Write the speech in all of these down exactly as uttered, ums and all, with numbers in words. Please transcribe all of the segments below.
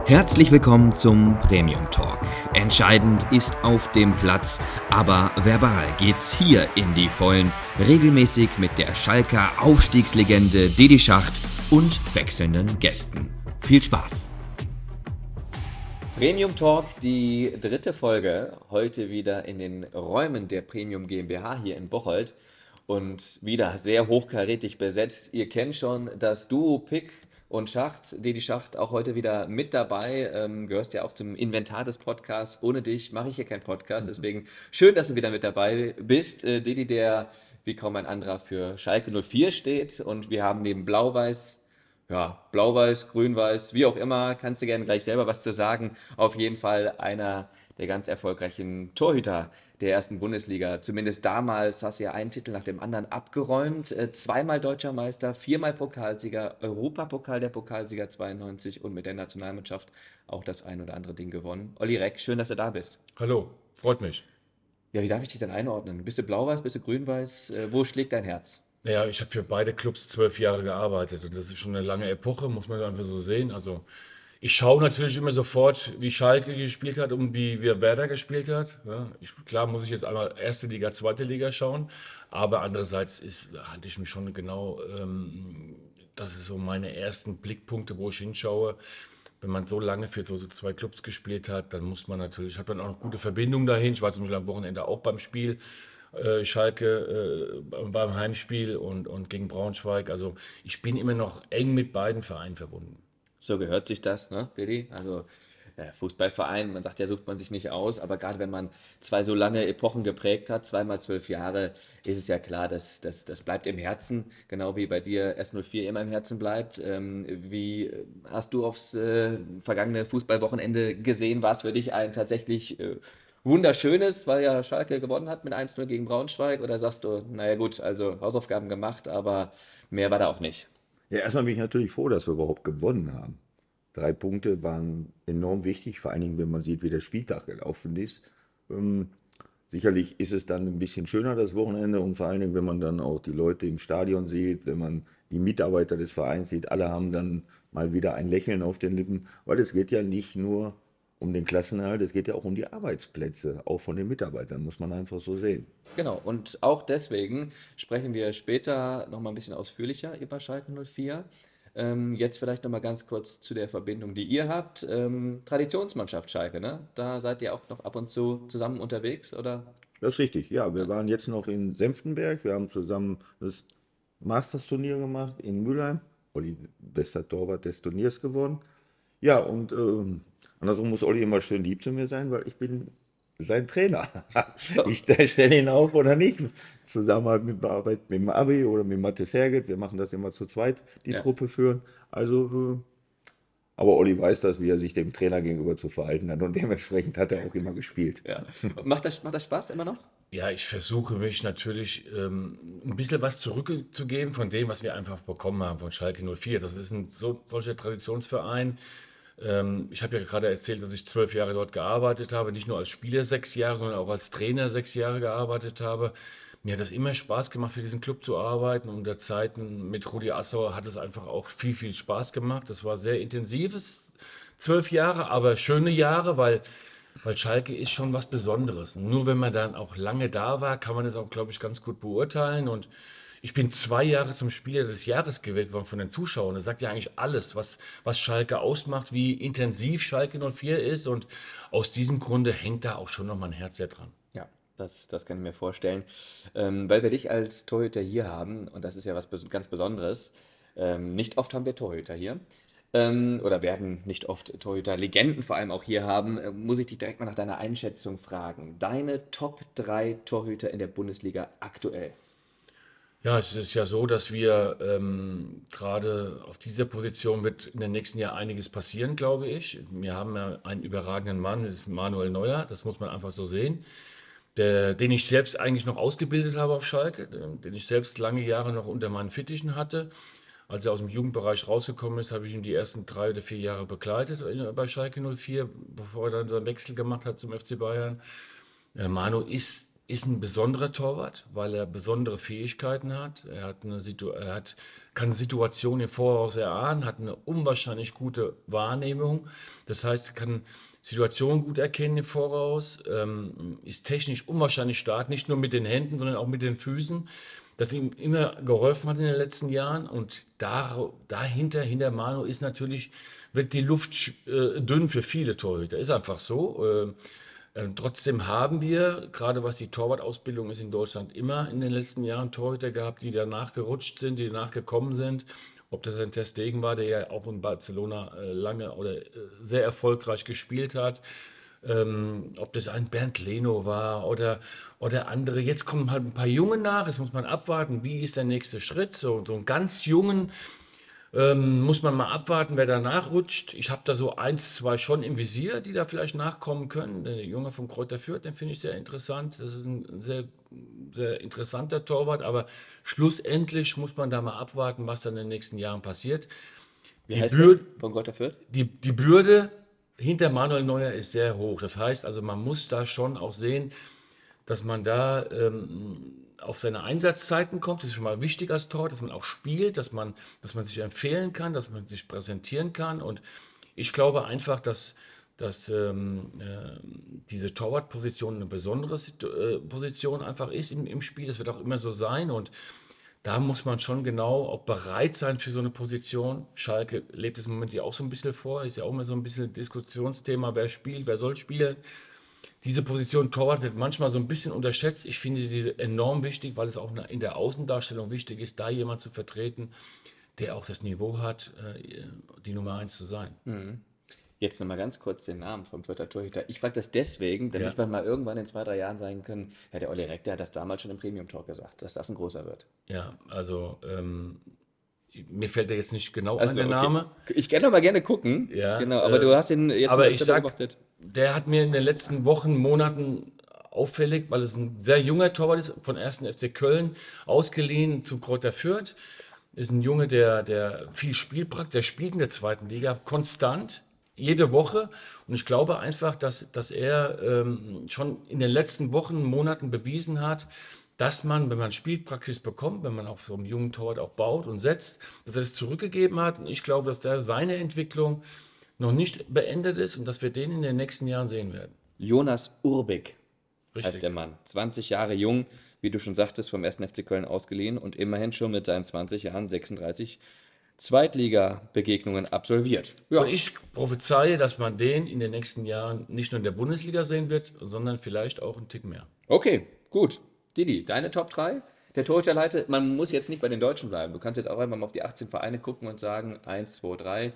Herzlich willkommen zum Premium Talk. Entscheidend ist auf dem Platz, aber verbal geht's hier in die Vollen. Regelmäßig mit der Schalker Aufstiegslegende Didi Schacht und wechselnden Gästen. Viel Spaß! Premium Talk, die dritte Folge. Heute wieder in den Räumen der Premium GmbH hier in Bocholt. Und wieder sehr hochkarätig besetzt. Ihr kennt schon das Duo Pick und Schacht, Didi Schacht auch heute wieder mit dabei. Ähm, gehörst ja auch zum Inventar des Podcasts. Ohne dich mache ich hier keinen Podcast. Deswegen schön, dass du wieder mit dabei bist. Äh, Didi, der wie kaum ein anderer für Schalke null vier steht. Und wir haben neben Blau-Weiß, ja, Blau-Weiß, Grün-Weiß, wie auch immer, kannst du gerne gleich selber was zu sagen. Auf jeden Fall einer der ganz erfolgreichen Torhüter der ersten Bundesliga. Zumindest damals hast du ja einen Titel nach dem anderen abgeräumt. Äh, zweimal Deutscher Meister, viermal Pokalsieger, Europapokal der Pokalsieger zweiundneunzig und mit der Nationalmannschaft auch das ein oder andere Ding gewonnen. Olli Reck, schön, dass du da bist. Hallo, freut mich. Ja, wie darf ich dich denn einordnen? Bist du Blau-Weiß, bist du Grün-Weiß? Äh, wo schlägt dein Herz? Ja, ich habe für beide Clubs zwölf Jahre gearbeitet und das ist schon eine lange Epoche, muss man einfach so sehen. Also ich schaue natürlich immer sofort, wie Schalke gespielt hat und wie, wie Werder gespielt hat. Ja, ich, klar muss ich jetzt einmal erste Liga, zweite Liga schauen, aber andererseits ist, halte ich mich schon genau, ähm, das ist so meine ersten Blickpunkte, wo ich hinschaue. Wenn man so lange für so, so zwei Clubs gespielt hat, dann muss man natürlich, ich habe dann auch noch gute Verbindungen dahin. Ich war zum Beispiel am Wochenende auch beim Spiel, äh, Schalke äh, beim Heimspiel und, und gegen Braunschweig. Also ich bin immer noch eng mit beiden Vereinen verbunden. So gehört sich das, ne, Billy? Also äh, Fußballverein, man sagt ja, sucht man sich nicht aus, aber gerade wenn man zwei so lange Epochen geprägt hat, zweimal zwölf Jahre, ist es ja klar, dass das, das bleibt im Herzen, genau wie bei dir S null vier immer im Herzen bleibt. Ähm, wie äh, hast du aufs äh, vergangene Fußballwochenende gesehen? War es für dich ein tatsächlich äh, wunderschönes, weil ja Schalke gewonnen hat mit eins null gegen Braunschweig? Oder sagst du, naja gut, also Hausaufgaben gemacht, aber mehr war da auch nicht? Ja, erstmal bin ich natürlich froh, dass wir überhaupt gewonnen haben. Drei Punkte waren enorm wichtig, vor allen Dingen, wenn man sieht, wie der Spieltag gelaufen ist. Ähm, sicherlich ist es dann ein bisschen schöner, das Wochenende, und vor allen Dingen, wenn man dann auch die Leute im Stadion sieht, wenn man die Mitarbeiter des Vereins sieht, alle haben dann mal wieder ein Lächeln auf den Lippen, weil es geht ja nicht nur um den Klassenerhalt, es geht ja auch um die Arbeitsplätze, auch von den Mitarbeitern, muss man einfach so sehen. Genau, und auch deswegen sprechen wir später nochmal ein bisschen ausführlicher über Schalke null vier. Ähm, jetzt vielleicht nochmal ganz kurz zu der Verbindung, die ihr habt. Ähm, Traditionsmannschaft Schalke, ne? Da seid ihr auch noch ab und zu zusammen unterwegs, oder? Das ist richtig, ja. Wir waren jetzt noch in Senftenberg. Wir haben zusammen das Masters-Turnier gemacht in Mülheim. Olli, bester Torwart des Turniers geworden. Ja, und ähm, andersrum muss Olli immer schön lieb zu mir sein, weil ich bin sein Trainer. So. Ich stelle ihn auf oder nicht. Zusammen halt mit Arbeit mit dem Abi oder mit Mathis Herget. Wir machen das immer zu zweit, die Ja. Truppe führen. Also, äh, aber Olli weiß das, wie er sich dem Trainer gegenüber zu verhalten hat. Und dementsprechend hat er auch immer gespielt. Ja. Macht das, macht das Spaß immer noch? Ja, ich versuche mich natürlich ähm, ein bisschen was zurückzugeben von dem, was wir einfach bekommen haben von Schalke null vier. Das ist ein so, solcher Traditionsverein. Ähm, ich habe ja gerade erzählt, dass ich zwölf Jahre dort gearbeitet habe, nicht nur als Spieler sechs Jahre, sondern auch als Trainer sechs Jahre gearbeitet habe. Mir hat das immer Spaß gemacht, für diesen Club zu arbeiten. Und der Zeiten mit Rudi Assauer hat es einfach auch viel, viel Spaß gemacht. Das war sehr intensives zwölf Jahre, aber schöne Jahre, weil, weil Schalke ist schon was Besonderes. Und nur wenn man dann auch lange da war, kann man es auch, glaube ich, ganz gut beurteilen. Und ich bin zwei Jahre zum Spieler des Jahres gewählt worden von den Zuschauern. Das sagt ja eigentlich alles, was, was Schalke ausmacht, wie intensiv Schalke null vier ist. Und aus diesem Grunde hängt da auch schon noch mein Herz sehr dran. Ja, das, das kann ich mir vorstellen. Ähm, weil wir dich als Torhüter hier haben, und das ist ja was bes- ganz Besonderes. Ähm, nicht oft haben wir Torhüter hier. Ähm, oder werden nicht oft Torhüter-Legenden vor allem auch hier haben. Äh, muss ich dich direkt mal nach deiner Einschätzung fragen. Deine Top drei Torhüter in der Bundesliga aktuell? Ja, es ist ja so, dass wir ähm, gerade auf dieser Position wird in den nächsten Jahren einiges passieren, glaube ich. Wir haben ja einen überragenden Mann, das ist Manuel Neuer, das muss man einfach so sehen, der, den ich selbst eigentlich noch ausgebildet habe auf Schalke, den, den ich selbst lange Jahre noch unter meinen Fittichen hatte. Als er aus dem Jugendbereich rausgekommen ist, habe ich ihn die ersten drei oder vier Jahre begleitet äh, bei Schalke null vier, bevor er dann seinen Wechsel gemacht hat zum F C Bayern. Äh, Manu ist ist ein besonderer Torwart, weil er besondere Fähigkeiten hat. Er hat eine Situ er hat, kann Situationen im Voraus erahnen, hat eine unwahrscheinlich gute Wahrnehmung. Das heißt, er kann Situationen gut erkennen im Voraus, ähm, ist technisch unwahrscheinlich stark, nicht nur mit den Händen, sondern auch mit den Füßen, das ihm immer geholfen hat in den letzten Jahren. Und da, dahinter, hinter Manu ist natürlich, wird die Luft äh, dünn für viele Torhüter. Ist einfach so. Äh, ähm, trotzdem haben wir, gerade was die Torwartausbildung ist in Deutschland, immer in den letzten Jahren Torhüter gehabt, die danach gerutscht sind, die danach gekommen sind. Ob das ein Ter Stegen war, der ja auch in Barcelona äh, lange oder äh, sehr erfolgreich gespielt hat. Ähm, ob das ein Bernd Leno war oder, oder andere. Jetzt kommen halt ein paar Junge nach. Jetzt muss man abwarten, wie ist der nächste Schritt. So, so einen ganz jungen ähm, muss man mal abwarten, wer da nachrutscht. Ich habe da so eins, zwei schon im Visier, die da vielleicht nachkommen können. Der Junge vom Kräuter Fürth, den finde ich sehr interessant. Das ist ein sehr, sehr interessanter Torwart, aber schlussendlich muss man da mal abwarten, was dann in den nächsten Jahren passiert. Wie Die, heißt der? Bür Von Greuther Fürth? die, die Bürde hinter Manuel Neuer ist sehr hoch. Das heißt also, man muss da schon auch sehen, dass man da ähm, auf seine Einsatzzeiten kommt. Das ist schon mal wichtig als Tor, dass man auch spielt, dass man, dass man sich empfehlen kann, dass man sich präsentieren kann. Und ich glaube einfach, dass, dass ähm, äh, diese Torwartposition eine besondere Situ äh, Position einfach ist im, im Spiel. Das wird auch immer so sein. Und da muss man schon genau auch bereit sein für so eine Position. Schalke lebt es im Moment ja auch so ein bisschen vor. Ist ja auch immer so ein bisschen Diskussionsthema, wer spielt, wer soll spielen. Diese Position Torwart wird manchmal so ein bisschen unterschätzt. Ich finde die enorm wichtig, weil es auch in der Außendarstellung wichtig ist, da jemand zu vertreten, der auch das Niveau hat, äh, die Nummer eins zu sein. Jetzt nochmal ganz kurz den Namen vom Fürther Torhüter. Ich frage das deswegen, damit Ja, wir mal irgendwann in zwei, drei Jahren sagen können, ja, der Olli Reck, der hat das damals schon im Premium Talk gesagt, dass das ein großer wird. ja, also ähm, mir fällt der jetzt nicht genau ein, Also, der okay. Name. Ich kann noch mal gerne gucken. Ja, Genau, aber du äh, hast ihn jetzt mal aber ich öfter sag, beobachtet. der hat mir in den letzten Wochen, Monaten auffällig, weil es ein sehr junger Torwart ist, von ersten F C Köln, ausgeliehen zu Kräuter Fürth. Ist ein Junge, der, der viel Spielpraxis, der spielt in der zweiten Liga konstant, jede Woche. Und ich glaube einfach, dass, dass er ähm, schon in den letzten Wochen, Monaten bewiesen hat, dass man, wenn man Spielpraxis bekommt, wenn man auf so einem jungen Torwart auch baut und setzt, dass er das zurückgegeben hat. Und ich glaube, dass da seine Entwicklung noch nicht beendet ist und dass wir den in den nächsten Jahren sehen werden. Jonas Urbik heißt Richtig. der Mann. zwanzig Jahre jung, wie du schon sagtest, vom ersten F C Köln ausgeliehen und immerhin schon mit seinen zwanzig Jahren sechsunddreißig Zweitliga-Begegnungen absolviert. Und Ja, ich prophezeie, dass man den in den nächsten Jahren nicht nur in der Bundesliga sehen wird, sondern vielleicht auch einen Tick mehr. okay, gut. Didi, deine Top drei? Der Torhüterleiter, man muss jetzt nicht bei den Deutschen bleiben. Du kannst jetzt auch einfach mal auf die achtzehn Vereine gucken und sagen, eins, zwei, drei.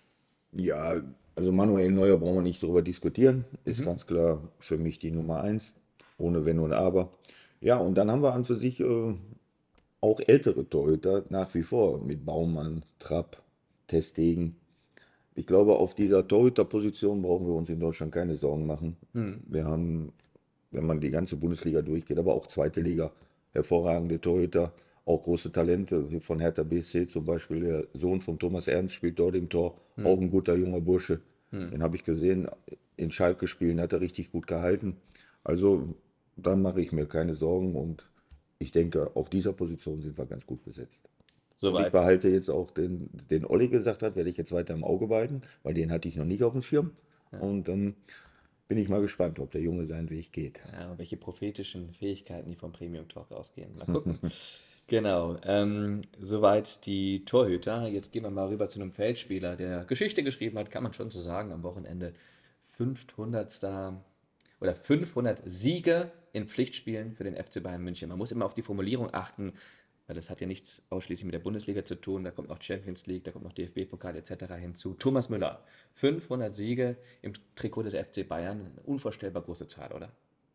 Ja, also Manuel Neuer brauchen wir nicht darüber diskutieren. Ist ganz klar für mich die Nummer eins, ohne Wenn und Aber. Ja, und dann haben wir an für sich äh, auch ältere Torhüter nach wie vor mit Baumann, Trapp, Ter Stegen. Ich glaube, auf dieser Torhüterposition brauchen wir uns in Deutschland keine Sorgen machen. Wir haben, wenn man die ganze Bundesliga durchgeht, aber auch zweite Liga, hervorragende Torhüter, auch große Talente, wie von Hertha B S C zum Beispiel. Der Sohn von Thomas Ernst spielt dort im Tor, auch ein guter junger Bursche. Den habe ich gesehen, in Schalke-Spielen hat er richtig gut gehalten. Also da mache ich mir keine Sorgen und ich denke, auf dieser Position sind wir ganz gut besetzt. Und ich Soweit. behalte jetzt auch den, den Olli gesagt hat, werde ich jetzt weiter im Auge behalten, weil den hatte ich noch nicht auf dem Schirm. Und dann bin ich mal gespannt, ob der Junge seinen Weg geht. Ja, welche prophetischen Fähigkeiten die vom Premium Talk ausgehen. Mal gucken. Genau, ähm, soweit die Torhüter. Jetzt gehen wir mal rüber zu einem Feldspieler, der Geschichte geschrieben hat, kann man schon so sagen, am Wochenende fünfhundert oder fünfhundert Siege in Pflichtspielen für den F C Bayern München. Man muss immer auf die Formulierung achten, weil das hat ja nichts ausschließlich mit der Bundesliga zu tun. Da kommt noch Champions League, da kommt noch D F B-Pokal et cetera hinzu. Thomas Müller, fünfhundert Siege im Trikot des F C Bayern. Eine unvorstellbar große Zahl, oder?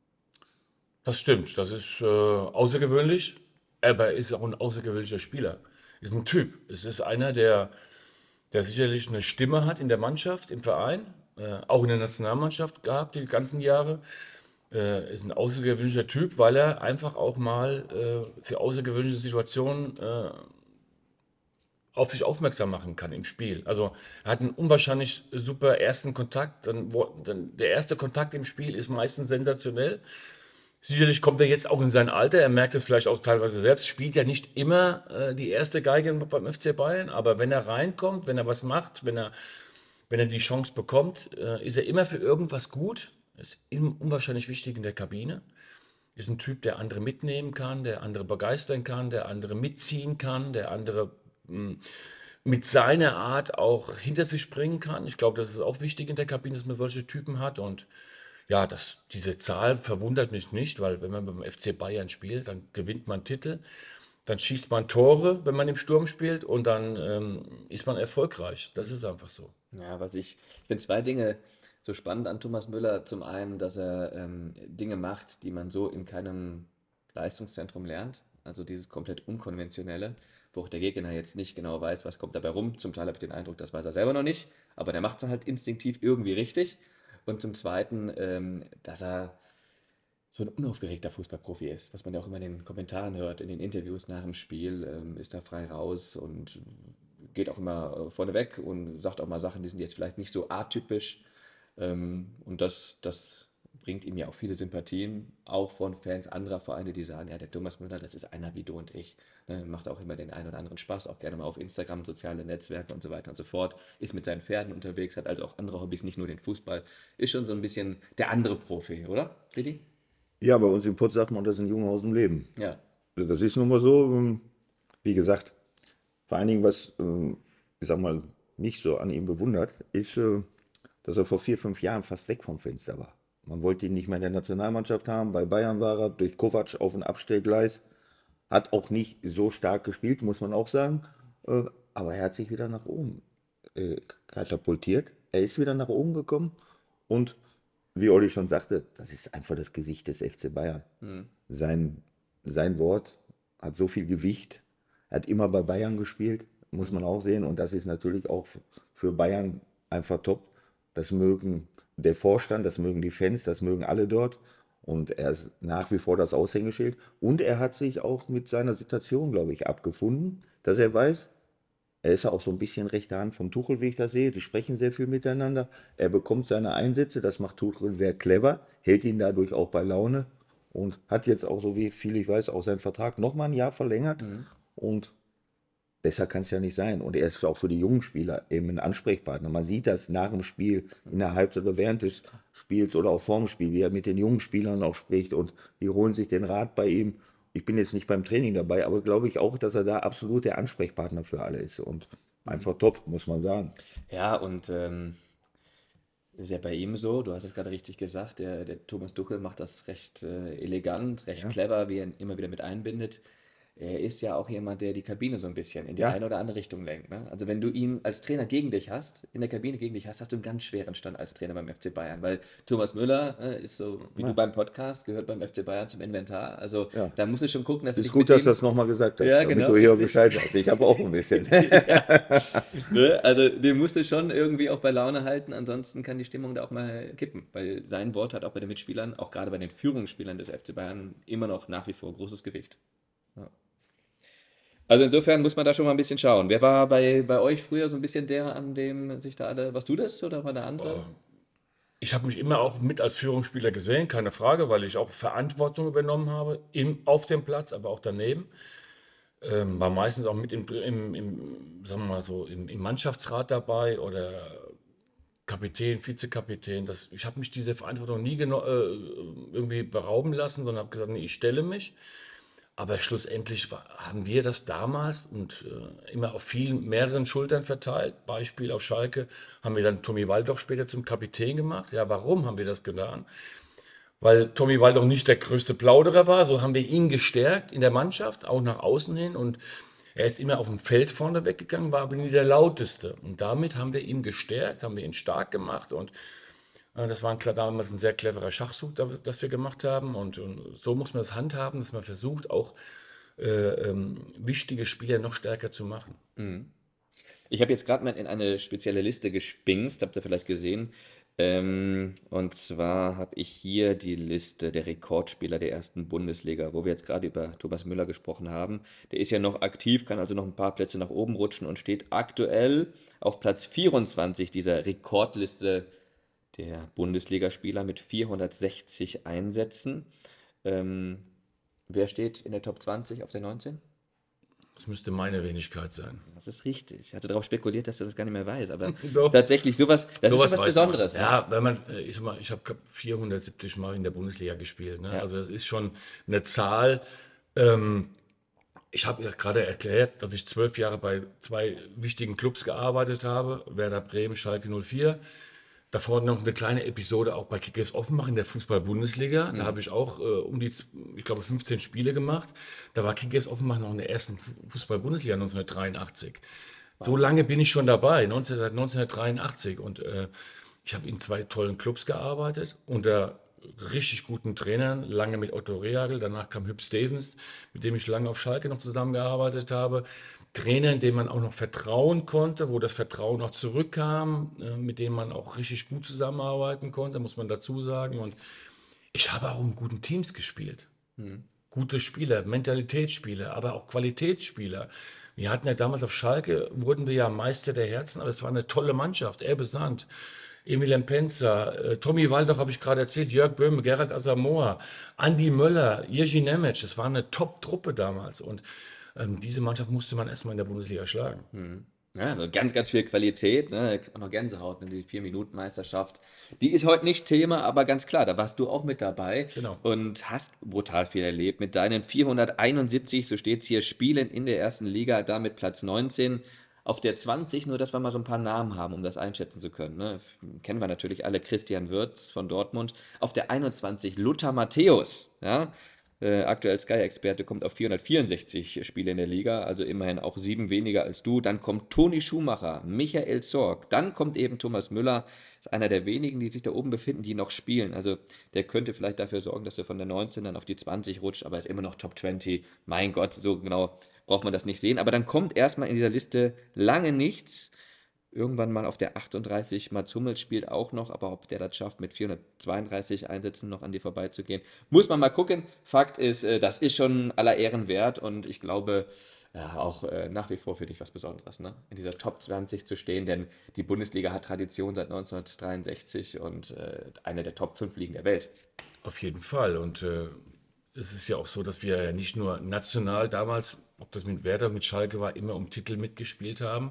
Das stimmt, das ist äh, außergewöhnlich, aber er ist auch ein außergewöhnlicher Spieler. Ist ein Typ. Es ist einer, der, der sicherlich eine Stimme hat in der Mannschaft, im Verein, äh, auch in der Nationalmannschaft gehabt, die ganzen Jahre. Äh, ist ein außergewöhnlicher Typ, weil er einfach auch mal äh, für außergewöhnliche Situationen äh, auf sich aufmerksam machen kann im Spiel. Also er hat einen unwahrscheinlich super ersten Kontakt. Dann, wo, dann, der erste Kontakt im Spiel ist meistens sensationell. Sicherlich kommt er jetzt auch in sein Alter, er merkt es vielleicht auch teilweise selbst, spielt ja nicht immer äh, die erste Geige beim F C Bayern, aber wenn er reinkommt, wenn er was macht, wenn er, wenn er die Chance bekommt, äh, ist er immer für irgendwas gut, ist ihm unwahrscheinlich wichtig in der Kabine, ist ein Typ, der andere mitnehmen kann, der andere begeistern kann, der andere mitziehen kann, der andere mh, mit seiner Art auch hinter sich bringen kann. Ich glaube, das ist auch wichtig in der Kabine, dass man solche Typen hat und ja, das, diese Zahl verwundert mich nicht, weil wenn man beim F C Bayern spielt, dann gewinnt man Titel, dann schießt man Tore, wenn man im Sturm spielt und dann ähm, ist man erfolgreich. Das ist einfach so. Ja, was ich, ich finde zwei Dinge so spannend an Thomas Müller. Zum einen, dass er ähm, Dinge macht, die man so in keinem Leistungszentrum lernt. Also dieses komplett Unkonventionelle, wo auch der Gegner jetzt nicht genau weiß, was kommt dabei rum. Zum Teil habe ich den Eindruck, das weiß er selber noch nicht, aber der macht es halt instinktiv irgendwie richtig. Und zum Zweiten, ähm, dass er so ein unaufgeregter Fußballprofi ist, was man ja auch immer in den Kommentaren hört, in den Interviews nach dem Spiel, ähm, ist er frei raus und geht auch immer äh, vorne weg und sagt auch mal Sachen, die sind jetzt vielleicht nicht so atypisch. Ähm, und das, das bringt ihm ja auch viele Sympathien, auch von Fans anderer Vereine, die sagen, ja, der Thomas Müller, das ist einer wie du und ich. Ne, macht auch immer den einen oder anderen Spaß, auch gerne mal auf Instagram, soziale Netzwerke und so weiter und so fort. Ist mit seinen Pferden unterwegs, hat also auch andere Hobbys, nicht nur den Fußball. Ist schon so ein bisschen der andere Profi, oder, Didi? Ja, bei uns im Pott sagt man, das ist ein Junge aus dem Leben. Ja. Das ist nun mal so, ähm, wie gesagt, vor allen Dingen, was, ähm, ich sag mal, mich so an ihm bewundert, ist, äh, dass er vor vier, fünf Jahren fast weg vom Fenster war. Man wollte ihn nicht mehr in der Nationalmannschaft haben, bei Bayern war er durch Kovac auf ein Abstellgleis, hat auch nicht so stark gespielt, muss man auch sagen, äh, aber er hat sich wieder nach oben äh, katapultiert. Er ist wieder nach oben gekommen und wie Olli schon sagte, das ist einfach das Gesicht des F C Bayern. Sein, sein Wort hat so viel Gewicht. Er hat immer bei Bayern gespielt, muss man auch sehen. Und das ist natürlich auch für Bayern einfach top. Das mögen der Vorstand, das mögen die Fans, das mögen alle dort. Und er ist nach wie vor das Aushängeschild. Und er hat sich auch mit seiner Situation, glaube ich, abgefunden, dass er weiß, er ist ja auch so ein bisschen rechte Hand vom Tuchel, wie ich das sehe. Die sprechen sehr viel miteinander. Er bekommt seine Einsätze, das macht Tuchel sehr clever, hält ihn dadurch auch bei Laune und hat jetzt auch, so wie viel ich weiß, auch seinen Vertrag nochmal ein Jahr verlängert. Und besser kann es ja nicht sein. Und er ist auch für die jungen Spieler eben ein Ansprechpartner. Man sieht das nach dem Spiel, in der Halbzeit oder während des Spiels oder auch vor dem Spiel, wie er mit den jungen Spielern auch spricht und die holen sich den Rat bei ihm. Ich bin jetzt nicht beim Training dabei, aber glaube ich auch, dass er da absolut der Ansprechpartner für alle ist. Und einfach top, muss man sagen. Ja, und ähm, ist ja bei ihm so, du hast es gerade richtig gesagt, der, der Thomas Tuchel macht das recht äh, elegant, recht Ja, clever, wie er ihn immer wieder mit einbindet. Er ist ja auch jemand, der die Kabine so ein bisschen in die ja, eine oder andere Richtung lenkt. Ne? Also wenn du ihn als Trainer gegen dich hast, in der Kabine gegen dich hast, hast du einen ganz schweren Stand als Trainer beim F C Bayern, weil Thomas Müller äh, ist so, wie du ja, beim Podcast, gehört beim F C Bayern zum Inventar. Also ja. da musst du schon gucken, dass du Ist dich gut, mit dass du dem, das nochmal gesagt hast, ja damit genau, du hier richtig. Bescheid weißt. Ich habe auch ein bisschen. Ne? Also den musst du schon irgendwie auch bei Laune halten, ansonsten kann die Stimmung da auch mal kippen, weil sein Wort hat auch bei den Mitspielern, auch gerade bei den Führungsspielern des F C Bayern, immer noch nach wie vor großes Gewicht. Ja. Also insofern muss man da schon mal ein bisschen schauen. Wer war bei, bei euch früher so ein bisschen der, an dem sich da alle, warst du das oder war der andere? Ich habe mich immer auch mit als Führungsspieler gesehen, keine Frage, weil ich auch Verantwortung übernommen habe, im, auf dem Platz, aber auch daneben. Ähm, war meistens auch mit im, im, im, sagen wir mal so, im, im Mannschaftsrat dabei oder Kapitän, Vizekapitän. Das, ich habe mich diese Verantwortung nie geno- äh, irgendwie berauben lassen, sondern habe gesagt, nee, ich stelle mich. Aber schlussendlich war, haben wir das damals und äh, immer auf vielen, mehreren Schultern verteilt. Beispiel auf Schalke haben wir dann Tommy Waldoch später zum Kapitän gemacht. Ja, warum haben wir das getan? Weil Tommy Waldoch nicht der größte Plauderer war, so haben wir ihn gestärkt in der Mannschaft, auch nach außen hin. Und er ist immer auf dem Feld vorne weggegangen, war aber nie der lauteste. Und damit haben wir ihn gestärkt, haben wir ihn stark gemacht. Und äh, das war ein, klar- damals ein sehr cleverer Schachzug, da- das wir gemacht haben. Und, und so muss man das handhaben, dass man versucht, auch äh, ähm, wichtige Spieler noch stärker zu machen. Ich habe jetzt gerade mal in eine spezielle Liste gespingst, habt ihr vielleicht gesehen. Ähm, und zwar habe ich hier die Liste der Rekordspieler der ersten Bundesliga, wo wir jetzt gerade über Thomas Müller gesprochen haben. Der ist ja noch aktiv, kann also noch ein paar Plätze nach oben rutschen und steht aktuell auf Platz vierundzwanzig dieser Rekordliste der Bundesligaspieler mit vierhundertsechzig Einsätzen. Ähm, wer steht in der Top zwanzig auf der neunzehn? Das müsste meine Wenigkeit sein. Das ist richtig. Ich hatte darauf spekuliert, dass du das gar nicht mehr weißt, aber Doch. tatsächlich sowas, das ist schon Sowas was weiß man. Besonderes, ne? Ja, wenn man, äh, ich sag mal, ich habe vierhundertsiebzig Mal in der Bundesliga gespielt. Ne? Ja. Also das ist schon eine Zahl. Ähm, ich habe ja gerade erklärt, dass ich zwölf Jahre bei zwei wichtigen Clubs gearbeitet habe, Werder Bremen, Schalke null vier. Davor noch eine kleine Episode auch bei Kickers Offenbach in der Fußball-Bundesliga. Da habe ich auch äh, um die, ich glaube, fünfzehn Spiele gemacht. Da war Kickers Offenbach noch in der ersten Fußball-Bundesliga neunzehnhundertdreiundachtzig. So lange bin ich schon dabei, neunzehn, seit neunzehnhundertdreiundachtzig. Und äh, ich habe in zwei tollen Clubs gearbeitet, unter richtig guten Trainern, lange mit Otto Rehagel, danach kam Hüb Stevens, mit dem ich lange auf Schalke noch zusammengearbeitet habe. Trainern, denen man auch noch vertrauen konnte, wo das Vertrauen auch zurückkam, äh, mit denen man auch richtig gut zusammenarbeiten konnte, muss man dazu sagen. Und ich habe auch in guten Teams gespielt. Gute Spieler, Mentalitätsspieler, aber auch Qualitätsspieler. Wir hatten ja damals auf Schalke, wurden wir ja Meister der Herzen, aber es war eine tolle Mannschaft. Erbe Sand, Emilian Penzer, äh, Tommy Waldoch habe ich gerade erzählt, Jörg Böhme, Gerhard Asamoah, Andi Möller, Jiří Nemec. Das war eine Top-Truppe damals. Und ähm, diese Mannschaft musste man erstmal in der Bundesliga schlagen. Ja, also ganz, ganz viel Qualität, ne? Da kriegt man noch Gänsehaut, ne? Die Vier-Minuten-Meisterschaft. Die ist heute nicht Thema, aber ganz klar, da warst du auch mit dabei Genau. und hast brutal viel erlebt. Mit deinen vierhunderteinundsiebzig, so steht es hier, Spielen in der ersten Liga, damit Platz neunzehn. Auf der zwanzig, nur dass wir mal so ein paar Namen haben, um das einschätzen zu können. Ne? Kennen wir natürlich alle, Christian Wirtz von Dortmund. Auf der einundzwanzig Lothar Matthäus, ja? Äh, aktuell Sky-Experte, kommt auf vierhundertvierundsechzig Spiele in der Liga, also immerhin auch sieben weniger als du. Dann kommt Toni Schumacher, Michael Zorc, dann kommt eben Thomas Müller, ist einer der wenigen, die sich da oben befinden, die noch spielen. Also der könnte vielleicht dafür sorgen, dass er von der neunzehn dann auf die zwanzig rutscht, aber ist immer noch Top zwanzig. Mein Gott, so genau braucht man das nicht sehen. Aber dann kommt erstmal in dieser Liste lange nichts. Irgendwann mal auf der achtunddreißig, Mats Hummels spielt auch noch, aber ob der das schafft, mit vierhundertzweiunddreißig Einsätzen noch an dir vorbeizugehen, muss man mal gucken. Fakt ist, äh, das ist schon aller Ehren wert und ich glaube, ja, auch äh, nach wie vor für dich was Besonderes, ne? In dieser Top zwanzig zu stehen, denn die Bundesliga hat Tradition seit neunzehnhundertdreiundsechzig und äh, eine der Top fünf Ligen der Welt. Auf jeden Fall. Und äh, es ist ja auch so, dass wir ja nicht nur national damals, ob das mit Werder, mit Schalke war, immer um Titel mitgespielt haben.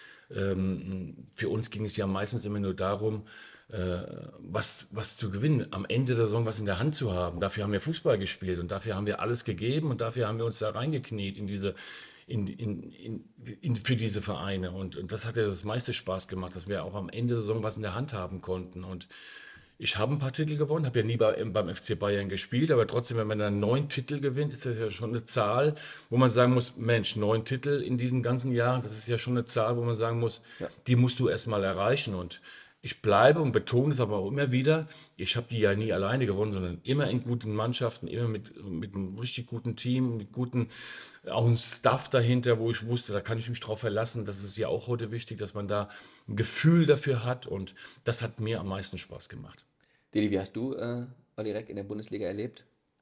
Ähm, für uns ging es ja meistens immer nur darum, äh, was, was zu gewinnen, am Ende der Saison was in der Hand zu haben. Dafür haben wir Fußball gespielt und dafür haben wir alles gegeben und dafür haben wir uns da reingekniet in diese, in, in, in, in, für diese Vereine. Und, und das hat ja das meiste Spaß gemacht, dass wir auch am Ende der Saison was in der Hand haben konnten. Und ich habe ein paar Titel gewonnen, habe ja nie bei, beim F C Bayern gespielt, aber trotzdem, wenn man dann neun Titel gewinnt, ist das ja schon eine Zahl, wo man sagen muss, Mensch, neun Titel in diesen ganzen Jahren, das ist ja schon eine Zahl, wo man sagen muss, Ja. die musst du erstmal erreichen. Und ich bleibe und betone es aber auch immer wieder, ich habe die ja nie alleine gewonnen, sondern immer in guten Mannschaften, immer mit, mit einem richtig guten Team, mit guten, auch einem Staff dahinter, wo ich wusste, da kann ich mich drauf verlassen. Das ist ja auch heute wichtig, dass man da ein Gefühl dafür hat und das hat mir am meisten Spaß gemacht. Didi, wie hast du äh, Olli Reck in der Bundesliga erlebt?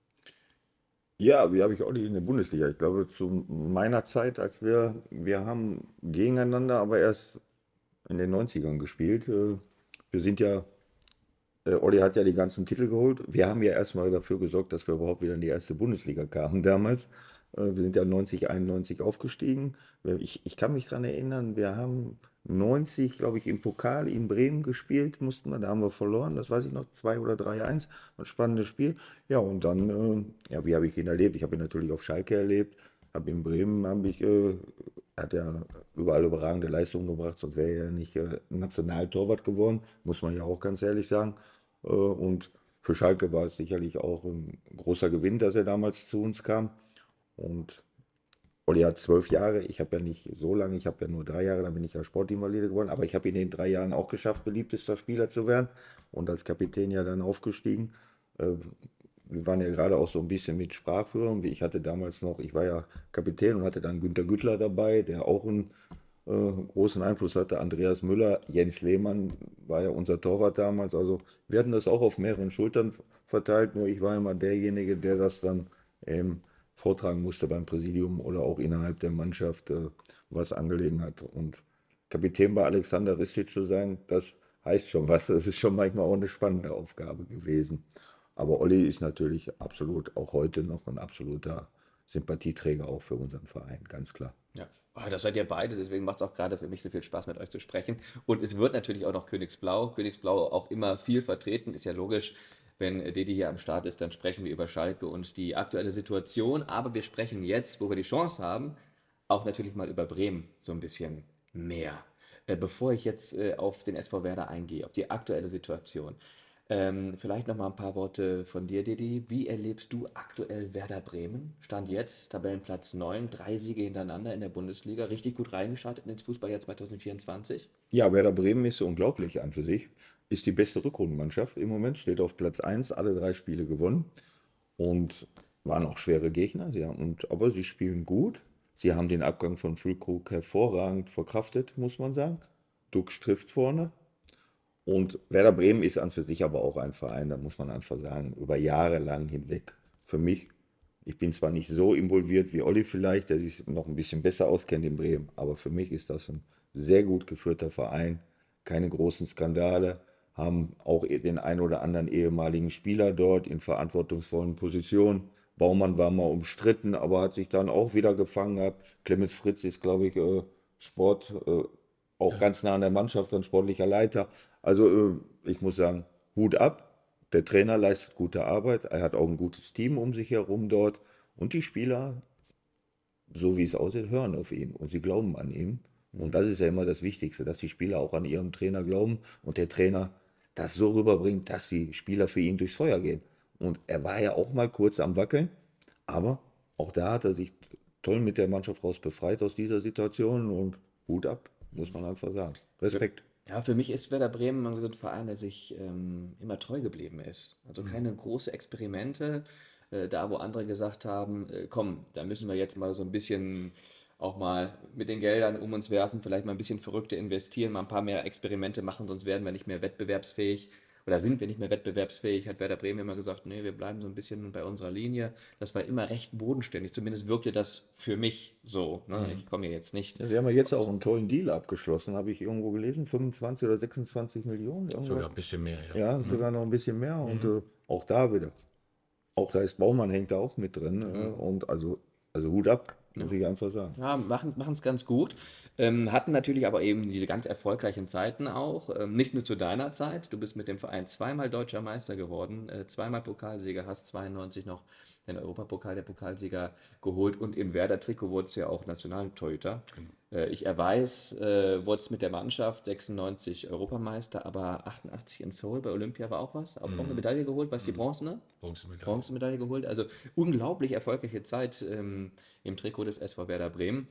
Ja, wie habe ich Olli in der Bundesliga? Ich glaube, zu meiner Zeit, als wir, wir haben gegeneinander, aber erst in den neunzigern gespielt. Äh, Wir sind ja, äh, Olli hat ja die ganzen Titel geholt. Wir haben ja erstmal dafür gesorgt, dass wir überhaupt wieder in die erste Bundesliga kamen damals. Äh, Wir sind ja neunzig, einundneunzig aufgestiegen. Wir- Ich, ich kann mich daran erinnern, wir haben neunzig, glaube ich, im Pokal in Bremen gespielt, mussten wir, da haben wir verloren, das weiß ich noch, zwei oder drei eins, ein spannendes Spiel. Ja, und dann, äh, ja, wie habe ich ihn erlebt? Ich habe ihn natürlich auf Schalke erlebt, habe in Bremen, habe ich, äh, hat er überall überragende Leistungen gebracht, sonst wäre er ja nicht äh, Nationaltorwart geworden, muss man ja auch ganz ehrlich sagen. Äh, und für Schalke war es sicherlich auch ein großer Gewinn, dass er damals zu uns kam. Und Olli hat zwölf Jahre, ich habe ja nicht so lange, ich habe ja nur drei Jahre, dann bin ich ja Sportinvalide geworden, aber ich habe in den drei Jahren auch geschafft, beliebtester Spieler zu werden und als Kapitän ja dann aufgestiegen. Äh, Wir waren ja gerade auch so ein bisschen mit Sprachführung. Ich hatte damals noch, ich war ja Kapitän und hatte dann Günter Güttler dabei, der auch einen äh, großen Einfluss hatte. Andreas Müller, Jens Lehmann war ja unser Torwart damals. Also wir hatten das auch auf mehreren Schultern verteilt, nur ich war immer derjenige, der das dann ähm, vortragen musste beim Präsidium oder auch innerhalb der Mannschaft, äh, was angelegen hat. Und Kapitän bei Alexander Ristic zu sein, das heißt schon was. Das ist schon manchmal auch eine spannende Aufgabe gewesen. Aber Olli ist natürlich absolut auch heute noch ein absoluter Sympathieträger auch für unseren Verein, ganz klar. Ja, ah, das seid ihr beide, deswegen macht es auch gerade für mich so viel Spaß, mit euch zu sprechen. Und es wird natürlich auch noch Königsblau. Königsblau auch immer viel vertreten, ist ja logisch. Wenn äh, Didi hier am Start ist, dann sprechen wir über Schalke und die aktuelle Situation. Aber wir sprechen jetzt, wo wir die Chance haben, auch natürlich mal über Bremen so ein bisschen mehr. Äh, bevor ich jetzt äh, auf den S V Werder eingehe, auf die aktuelle Situation. Ähm, vielleicht noch mal ein paar Worte von dir, Didi. Wie erlebst du aktuell Werder Bremen? Stand jetzt Tabellenplatz neun, drei Siege hintereinander in der Bundesliga, richtig gut reingestartet ins Fußballjahr zwanzig vierundzwanzig. Ja, Werder Bremen ist unglaublich an für sich. Ist die beste Rückrundenmannschaft im Moment, steht auf Platz eins, alle drei Spiele gewonnen und waren auch schwere Gegner. Sie haben, und, aber sie spielen gut. Sie haben den Abgang von Füllkrug hervorragend verkraftet, muss man sagen. Dux trifft vorne. Und Werder Bremen ist an für sich aber auch ein Verein, da muss man einfach sagen, über Jahre lang hinweg. Für mich, ich bin zwar nicht so involviert wie Olli vielleicht, der sich noch ein bisschen besser auskennt in Bremen, aber für mich ist das ein sehr gut geführter Verein, keine großen Skandale, haben auch den ein oder anderen ehemaligen Spieler dort in verantwortungsvollen Positionen. Baumann war mal umstritten, aber hat sich dann auch wieder gefangen gehabt. Clemens Fritz ist, glaube ich, äh, Sport, äh, auch Ja. ganz nah an der Mannschaft, ein sportlicher Leiter. Also äh, ich muss sagen, Hut ab. Der Trainer leistet gute Arbeit. Er hat auch ein gutes Team um sich herum dort. Und die Spieler, so wie es aussieht, hören auf ihn und sie glauben an ihn. Und das ist ja immer das Wichtigste, dass die Spieler auch an ihren Trainer glauben und der Trainer das so rüberbringt, dass die Spieler für ihn durchs Feuer gehen. Und er war ja auch mal kurz am Wackeln, aber auch da hat er sich toll mit der Mannschaft raus befreit aus dieser Situation und Hut ab, muss man einfach sagen. Respekt. Ja, für mich ist Werder Bremen immer so ein Verein, der sich ähm, immer treu geblieben ist. Also Mhm. keine große Experimente. Äh, da, wo andere gesagt haben, äh, komm, da müssen wir jetzt mal so ein bisschen auch mal mit den Geldern um uns werfen, vielleicht mal ein bisschen verrückter investieren, mal ein paar mehr Experimente machen, sonst werden wir nicht mehr wettbewerbsfähig oder sind wir nicht mehr wettbewerbsfähig, hat Werder Bremen immer gesagt, nee, wir bleiben so ein bisschen bei unserer Linie. Das war immer recht bodenständig, zumindest wirkte das für mich so. Ne? Ich komme ja jetzt nicht Ja, sie haben ja jetzt auch aus. einen tollen Deal abgeschlossen, habe ich irgendwo gelesen, fünfundzwanzig oder sechsundzwanzig Millionen, irgendwas. Sogar ein bisschen mehr, ja. Ja, sogar noch ein bisschen mehr und äh, auch da wieder. Auch da ist Baumann hängt da auch mit drin äh, und also, also Hut ab, muss ich einfach sagen. Ja, machen es ganz gut. Ähm, hatten natürlich aber eben diese ganz erfolgreichen Zeiten auch. Ähm, nicht nur zu deiner Zeit. Du bist mit dem Verein zweimal deutscher Meister geworden, äh, zweimal Pokalsieger, hast zweiundneunzig noch den Europapokal der Pokalsieger geholt und im Werder-Trikot wurdest du ja auch Nationaltorhüter. Äh, ich erweis, äh, wurdest mit der Mannschaft sechsundneunzig Europameister, aber achtundachtzig in Seoul bei Olympia war auch was. Auch, auch eine Medaille geholt, was die Bronzene? Bronzemedaille. Bronzemedaille geholt. Also unglaublich erfolgreiche Zeit ähm, im Trikot des S V Werder Bremen.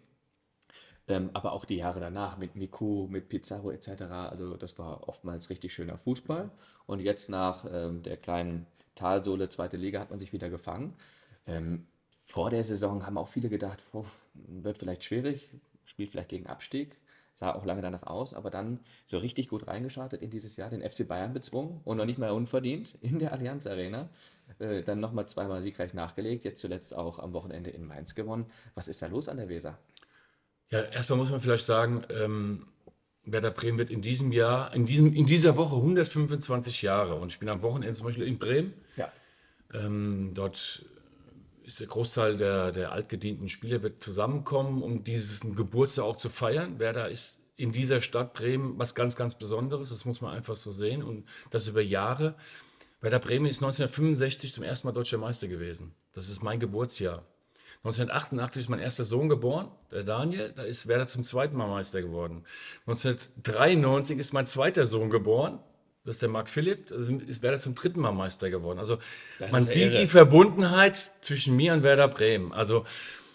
Ähm, aber auch die Jahre danach mit Miku, mit Pizarro et cetera. Also das war oftmals richtig schöner Fußball. Und jetzt nach ähm, der kleinen Talsohle zweite Liga hat man sich wieder gefangen. Ähm, vor der Saison haben auch viele gedacht, puh, wird vielleicht schwierig, spielt vielleicht gegen Abstieg. Sah auch lange danach aus, aber dann so richtig gut reingestartet in dieses Jahr, den F C Bayern bezwungen und noch nicht mal unverdient in der Allianz Arena. Äh, dann nochmal zweimal siegreich nachgelegt, jetzt zuletzt auch am Wochenende in Mainz gewonnen. Was ist da los an der Weser? Ja, erstmal muss man vielleicht sagen, ähm, Werder Bremen wird in diesem Jahr, in diesem, in dieser Woche hundertfünfundzwanzig Jahre. Und ich bin am Wochenende zum Beispiel in Bremen. Ja. Ähm, dort ist der Großteil der, der altgedienten Spieler wird zusammenkommen, um diesen Geburtstag auch zu feiern. Werder ist in dieser Stadt Bremen was ganz, ganz Besonderes. Das muss man einfach so sehen. Und das über Jahre. Werder Bremen ist neunzehnhundertfünfundsechzig zum ersten Mal deutscher Meister gewesen. Das ist mein Geburtsjahr. neunzehnhundertachtundachtzig ist mein erster Sohn geboren, der Daniel. Da ist Werder zum zweiten Mal Meister geworden. neunzehnhundertdreiundneunzig ist mein zweiter Sohn geboren. Das ist der Marc Philipp. Da ist Werder zum dritten Mal Meister geworden. Also Das man ist ja sieht irre. die Verbundenheit zwischen mir und Werder Bremen. Also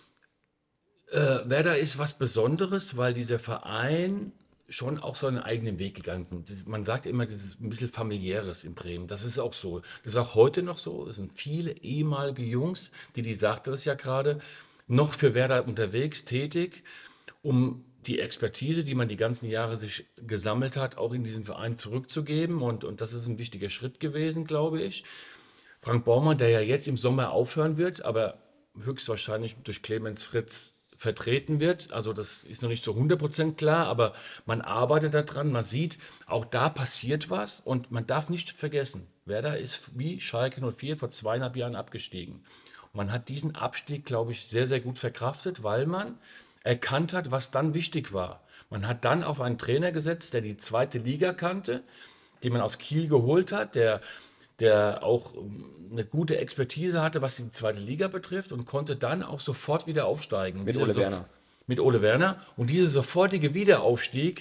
äh, Werder ist was Besonderes, weil dieser Verein schon auch seinen eigenen Weg gegangen ist. Das- Man sagt immer, das ist ein bisschen familiäres in Bremen. Das ist auch so. Das ist auch heute noch so. Es sind viele ehemalige Jungs, die, die sagte das ja gerade, noch für Werder unterwegs, tätig, um die Expertise, die man die ganzen Jahre sich gesammelt hat, auch in diesen Verein zurückzugeben. Und, und das ist ein wichtiger Schritt gewesen, glaube ich. Frank Baumann, der ja jetzt im Sommer aufhören wird, aber höchstwahrscheinlich durch Clemens Fritz vertreten wird. Also das ist noch nicht so hundert Prozent klar, aber man arbeitet daran, man sieht, auch da passiert was und man darf nicht vergessen, Werder ist wie Schalke null vier vor zweieinhalb Jahren abgestiegen. Und man hat diesen Abstieg, glaube ich, sehr, sehr gut verkraftet, weil man erkannt hat, was dann wichtig war. Man hat dann auf einen Trainer gesetzt, der die zweite Liga kannte, den man aus Kiel geholt hat, der, der auch ähm, eine gute Expertise hatte, was die zweite Liga betrifft und konnte dann auch sofort wieder aufsteigen. Mit Wieder Ole so, Werner. Mit Ole Werner. Und dieser sofortige Wiederaufstieg,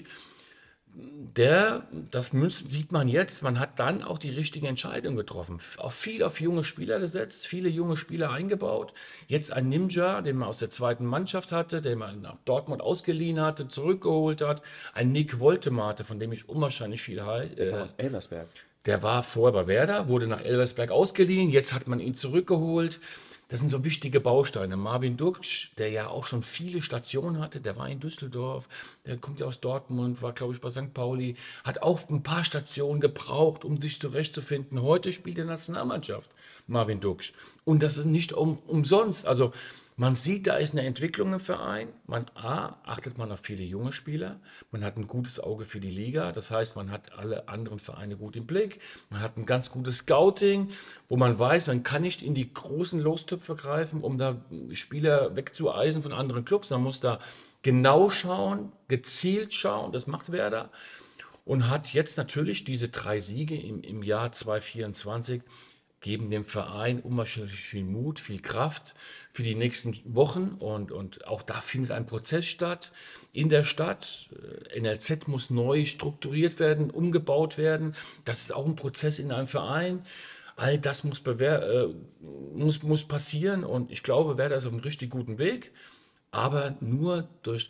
der, das münzt- sieht man jetzt, man hat dann auch die richtige Entscheidung getroffen. F- Auf viel auf junge Spieler gesetzt, viele junge Spieler eingebaut. Jetzt ein Ninja, den man aus der zweiten Mannschaft hatte, den man nach Dortmund ausgeliehen hatte, zurückgeholt hat. Ein Nick Woltemate, von dem ich unwahrscheinlich viel hei- Der kam äh, aus Elversberg. der war vorher bei Werder, wurde nach Elversberg ausgeliehen, jetzt hat man ihn zurückgeholt. Das sind so wichtige Bausteine. Marvin Duksch, der ja auch schon viele Stationen hatte, der war in Düsseldorf, der kommt ja aus Dortmund, war, glaube ich, bei Sankt Pauli, hat auch ein paar Stationen gebraucht, um sich zurechtzufinden. Heute spielt er Nationalmannschaft, Marvin Duksch. Und das ist nicht um, umsonst. Also man sieht, da ist eine Entwicklung im Verein. Man A, achtet man auf viele junge Spieler. Man hat ein gutes Auge für die Liga. Das heißt, man hat alle anderen Vereine gut im Blick. Man hat ein ganz gutes Scouting, wo man weiß, man kann nicht in die großen Lostöpfe greifen, um da Spieler wegzueisen von anderen Clubs. Man muss da genau schauen, gezielt schauen. Das macht Werder. Und hat jetzt natürlich diese drei Siege im, im Jahr zweitausendvierundzwanzig, geben dem Verein unwahrscheinlich viel Mut, viel Kraft für die nächsten Wochen. Und, und auch da findet ein Prozess statt in der Stadt. Äh, N L Z muss neu strukturiert werden, umgebaut werden. Das ist auch ein Prozess in einem Verein. All das muss, bewer äh, muss, muss passieren. Und ich glaube, Werder ist auf einem richtig guten Weg. Aber nur durch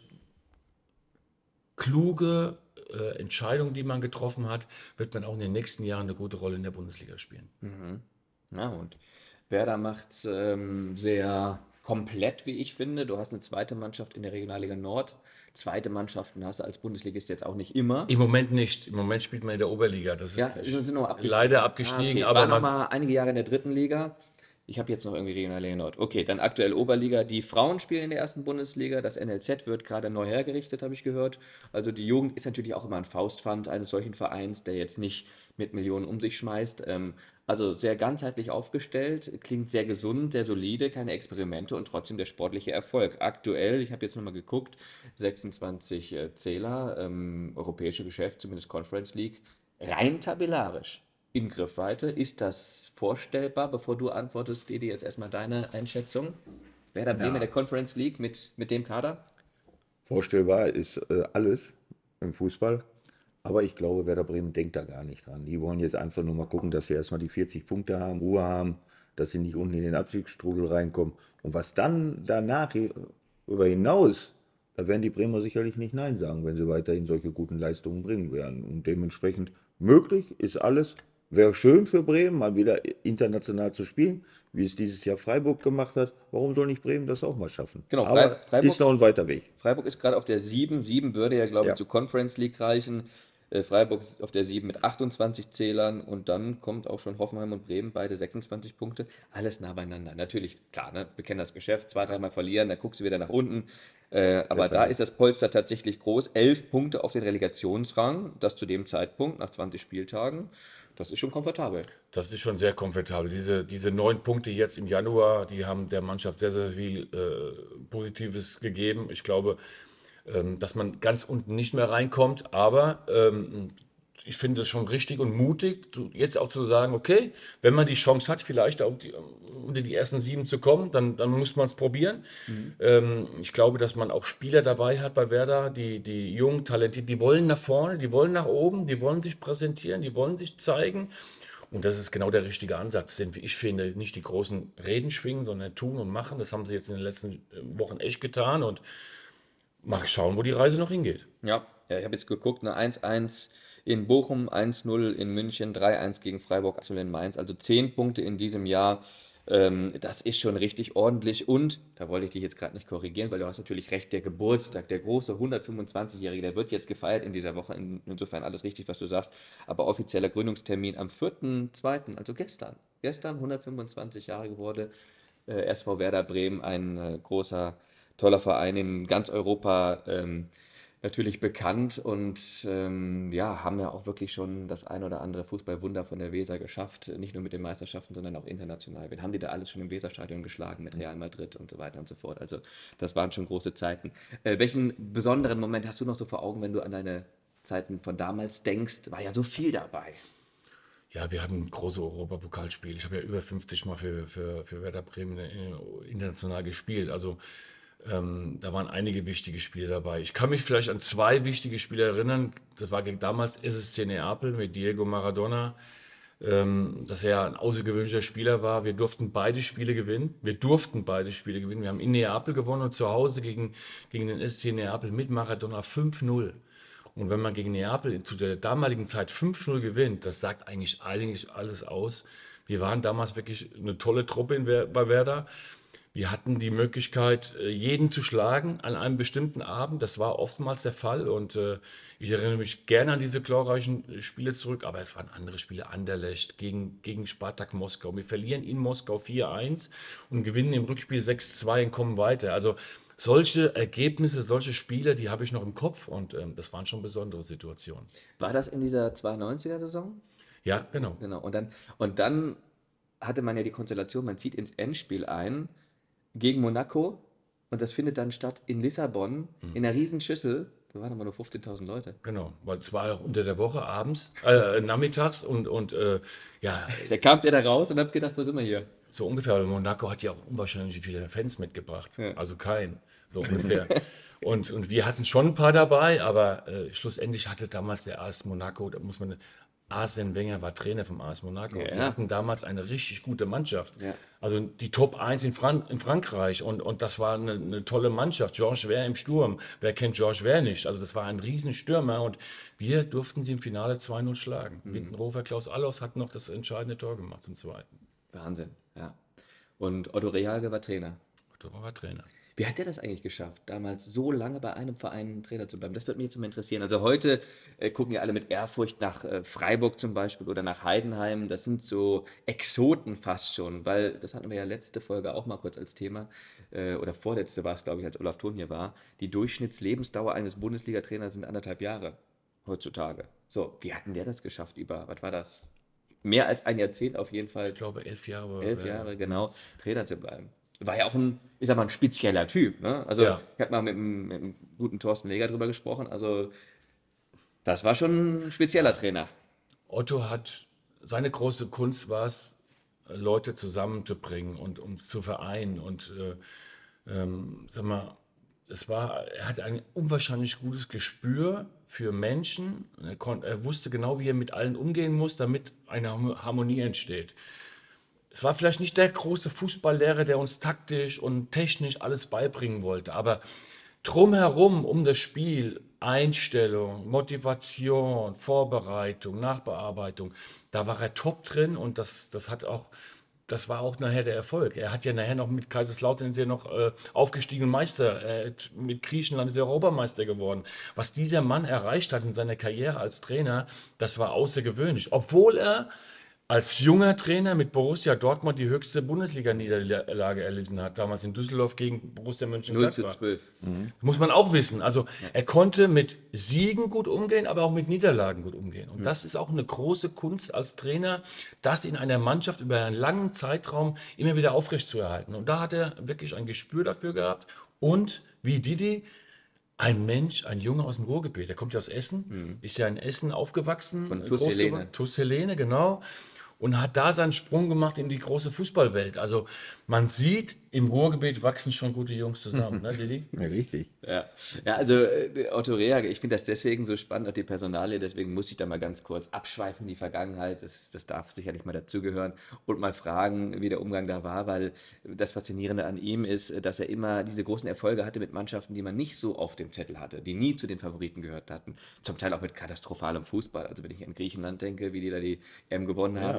kluge äh, Entscheidungen, die man getroffen hat, wird man auch in den nächsten Jahren eine gute Rolle in der Bundesliga spielen. Ja, und Werder macht es ähm, sehr komplett, wie ich finde. Du hast eine zweite Mannschaft in der Regionalliga Nord. Zweite Mannschaften hast du als Bundesligist jetzt auch nicht immer. Im Moment nicht. Im Moment spielt man in der Oberliga. Das ist Ja, sind sind nur abgestiegen. leider Ah, abgestiegen, okay. aber War noch man, mal einige Jahre in der dritten Liga. Ich habe jetzt noch irgendwie Regionalliga Nord. Okay, dann aktuell Oberliga. Die Frauen spielen in der ersten Bundesliga. Das N L Z wird gerade neu hergerichtet, habe ich gehört. Also die Jugend ist natürlich auch immer ein Faustpfand eines solchen Vereins, der jetzt nicht mit Millionen um sich schmeißt. Ähm, also sehr ganzheitlich aufgestellt, klingt sehr gesund, sehr solide, keine Experimente und trotzdem der sportliche Erfolg. Aktuell, ich habe jetzt nochmal geguckt, sechsundzwanzig äh, Zähler, ähm, europäische Geschäft, zumindest Conference League, rein tabellarisch in Griffweite. Ist das vorstellbar? Bevor du antwortest, Didi, jetzt erstmal deine Einschätzung. Werder Bremen in der Ja, Conference League mit, mit dem Kader? vorstellbar ist äh, alles im Fußball. Aber ich glaube, Werder Bremen denkt da gar nicht dran. Die wollen jetzt einfach nur mal gucken, dass sie erstmal die vierzig Punkte haben, Ruhe haben, dass sie nicht unten in den Abstiegsstrudel reinkommen. Und was dann danach hi- über hinaus, da werden die Bremer sicherlich nicht Nein sagen, wenn sie weiterhin solche guten Leistungen bringen werden. Und dementsprechend möglich ist alles. Wäre schön für Bremen, mal wieder international zu spielen, wie es dieses Jahr Freiburg gemacht hat. Warum soll nicht Bremen das auch mal schaffen? Genau, Frei, Aber Freiburg, ist noch ein weiter Weg. Freiburg ist gerade auf der sieben. sieben würde ja, glaube ich, Ja. zur Conference League reichen. Äh, Freiburg ist auf der sieben mit achtundzwanzig Zählern und dann kommt auch schon Hoffenheim und Bremen, beide sechsundzwanzig Punkte. Alles nah beieinander. Natürlich, klar, ne? Wir kennen das Geschäft, zwei, dreimal verlieren, dann guckst du wieder nach unten. Äh, aber da Deshalb. ist das Polster tatsächlich groß. Elf Punkte auf den Relegationsrang, das zu dem Zeitpunkt nach zwanzig Spieltagen. Das ist schon komfortabel. das ist schon sehr komfortabel. Diese, diese neun Punkte jetzt im Januar, die haben der Mannschaft sehr, sehr viel äh, Positives gegeben. Ich glaube, ähm, dass man ganz unten nicht mehr reinkommt, aber ähm, ich finde es schon richtig und mutig, zu- jetzt auch zu sagen, okay, wenn man die Chance hat, vielleicht auf die, unter die ersten sieben zu kommen, dann, dann muss man es probieren. Ähm, ich glaube, dass man auch Spieler dabei hat bei Werder, die, die jung, talentiert, die wollen nach vorne, die wollen nach oben, die wollen sich präsentieren, die wollen sich zeigen. Und das ist genau der richtige Ansatz, denn wie ich finde, nicht die großen Reden schwingen, sondern tun und machen. Das haben sie jetzt in den letzten äh, Wochen echt getan und mal schauen, wo die Reise noch hingeht. Ja, ja, ich habe jetzt geguckt, eine eins eins in Bochum, eins null in München, drei eins gegen Freiburg, eins null in Mainz, also zehn Punkte in diesem Jahr. Ähm, das ist schon richtig ordentlich und, da wollte ich dich jetzt gerade nicht korrigieren, weil du hast natürlich recht, der Geburtstag, der große hundertfünfundzwanzigjährige, der wird jetzt gefeiert in dieser Woche, in, insofern alles richtig, was du sagst, aber offizieller Gründungstermin am vierten zweiten, also gestern, gestern hundertfünfundzwanzig Jahre geworden, äh, S V Werder Bremen, ein äh, großer toller Verein in ganz Europa, ähm, natürlich bekannt und ähm, ja, haben ja auch wirklich schon das ein oder andere Fußballwunder von der Weser geschafft. Nicht nur mit den Meisterschaften, sondern auch international. Wir haben die da alles schon im Weserstadion geschlagen mit Real Madrid und so weiter und so fort. Also das waren schon große Zeiten. Äh, welchen besonderen Moment hast du noch so vor Augen, wenn du an deine Zeiten von damals denkst? War ja so viel dabei. Ja, wir hatten große Europapokalspiele. Ich habe ja über fünfzig Mal für, für, für Werder Bremen äh, international gespielt. Also ähm, da waren einige wichtige Spiele dabei. Ich kann mich vielleicht an zwei wichtige Spiele erinnern. Das war gegen damals S S C Neapel mit Diego Maradona, ähm, dass er ein außergewöhnlicher Spieler war. Wir durften beide Spiele gewinnen. Wir durften beide Spiele gewinnen. Wir haben in Neapel gewonnen und zu Hause gegen, gegen den S S C Neapel mit Maradona fünf null. Und wenn man gegen Neapel zu der damaligen Zeit fünf null gewinnt, das sagt eigentlich, eigentlich alles aus. Wir waren damals wirklich eine tolle Truppe in, Wer- bei Werder. Wir hatten die Möglichkeit, äh, jeden zu schlagen an einem bestimmten Abend. Das war oftmals der Fall und äh, ich erinnere mich gerne an diese glorreichen äh, Spiele zurück, aber es waren andere Spiele. Anderlecht gegen, gegen Spartak Moskau. Wir verlieren in Moskau vier eins und gewinnen im Rückspiel sechs zwei und kommen weiter. Also solche Ergebnisse, solche Spiele, die habe ich noch im Kopf und ähm, das waren schon besondere Situationen. War das in dieser zweiundneunziger-Saison? Ja, genau. Genau. Und dann, und dann hatte man ja die Konstellation, man zieht ins Endspiel ein gegen Monaco und das findet dann statt in Lissabon in einer riesen Schüssel. Da waren aber nur fünfzehntausend Leute. Genau, weil es war auch unter der Woche abends, äh, nachmittags und, und äh, ja, Da kamt ihr da raus und habt gedacht, wo sind wir hier? so ungefähr. Aber Monaco hat ja auch unwahrscheinlich viele Fans mitgebracht. Ja. Also kein, so ungefähr. Und, und wir hatten schon ein paar dabei, aber äh, schlussendlich hatte damals der A S Monaco, da muss man, Arsene Wenger war Trainer vom A S Monaco. Ja. Die hatten damals eine richtig gute Mannschaft. Ja. Also die Top eins in, Frank in Frankreich und, und das war eine, eine tolle Mannschaft. Georges Weah im Sturm. Wer kennt Georges Weah nicht? Also das war ein Riesenstürmer und wir durften sie im Finale zwei null schlagen. Mhm. Windenhofer, Klaus Allofs hat noch das entscheidende Tor gemacht zum zweiten. Wahnsinn, ja. Und Otto Rehhagel war Trainer. Otto war Trainer. Wie hat der das eigentlich geschafft, damals so lange bei einem Verein Trainer zu bleiben? Das würde mich jetzt mal interessieren. Also heute äh, gucken ja alle mit Ehrfurcht nach äh, Freiburg zum Beispiel oder nach Heidenheim. Das sind so Exoten fast schon, weil das hatten wir ja letzte Folge auch mal kurz als Thema, äh, oder vorletzte war es, glaube ich, als Olaf Thon hier war. Die Durchschnittslebensdauer eines Bundesliga-Trainers sind anderthalb Jahre heutzutage. So, wie hat denn der das geschafft über, was war das? Mehr als ein Jahrzehnt auf jeden Fall. Ich glaube, elf Jahre. Elf äh, Jahre, genau, Trainer zu bleiben. War ja auch ein, ich sag mal, ein spezieller Typ, ne? Also, Ja. ich habe mal mit dem, mit dem guten Thorsten Leger drüber gesprochen. Also, das war schon ein spezieller Trainer. Otto hat, seine große Kunst war es, Leute zusammenzubringen und um zu vereinen. Und äh, ähm, sag mal, es war, er hatte ein unwahrscheinlich gutes Gespür für Menschen. Er, kon, er wusste genau, wie er mit allen umgehen muss, damit eine Harmo- Harmonie entsteht. Es war vielleicht nicht der große Fußballlehrer, der uns taktisch und technisch alles beibringen wollte, aber drumherum um das Spiel, Einstellung, Motivation, Vorbereitung, Nachbearbeitung, da war er top drin und das, das hat auch, das war auch nachher der Erfolg. Er hat ja nachher noch mit Kaiserslautern ist er noch äh, aufgestiegen Meister, er hat mit Griechenland ist er Europameister geworden. Was dieser Mann erreicht hat in seiner Karriere als Trainer, das war außergewöhnlich, obwohl er als junger Trainer mit Borussia Dortmund die höchste Bundesliga-Niederlage erlitten hat, damals in Düsseldorf gegen Borussia null zu Mönchengladbach. zwölf. Muss man auch wissen. Also er konnte mit Siegen gut umgehen, aber auch mit Niederlagen gut umgehen. Und das ist auch eine große Kunst als Trainer, das in einer Mannschaft über einen langen Zeitraum immer wieder aufrechtzuerhalten. Und da hat er wirklich ein Gespür dafür gehabt. Und wie Didi, ein Mensch, ein Junge aus dem Ruhrgebiet, der kommt ja aus Essen, ist ja in Essen aufgewachsen. Von äh, TuS groß Helene. geworden. TuS Helene, genau. Und hat da seinen Sprung gemacht in die große Fußballwelt. Also man sieht, im Ruhrgebiet wachsen schon gute Jungs zusammen, ne, Didi? Ja, richtig. Ja, ja also äh, Otto Rehhagel, ich finde das deswegen so spannend, auch die Personalie, deswegen muss ich da mal ganz kurz abschweifen in die Vergangenheit, das, das darf sicherlich mal dazugehören und mal fragen, wie der Umgang da war, weil das Faszinierende an ihm ist, dass er immer diese großen Erfolge hatte mit Mannschaften, die man nicht so auf dem Zettel hatte, die nie zu den Favoriten gehört hatten, zum Teil auch mit katastrophalem Fußball, also wenn ich an Griechenland denke, wie die da die E M gewonnen haben,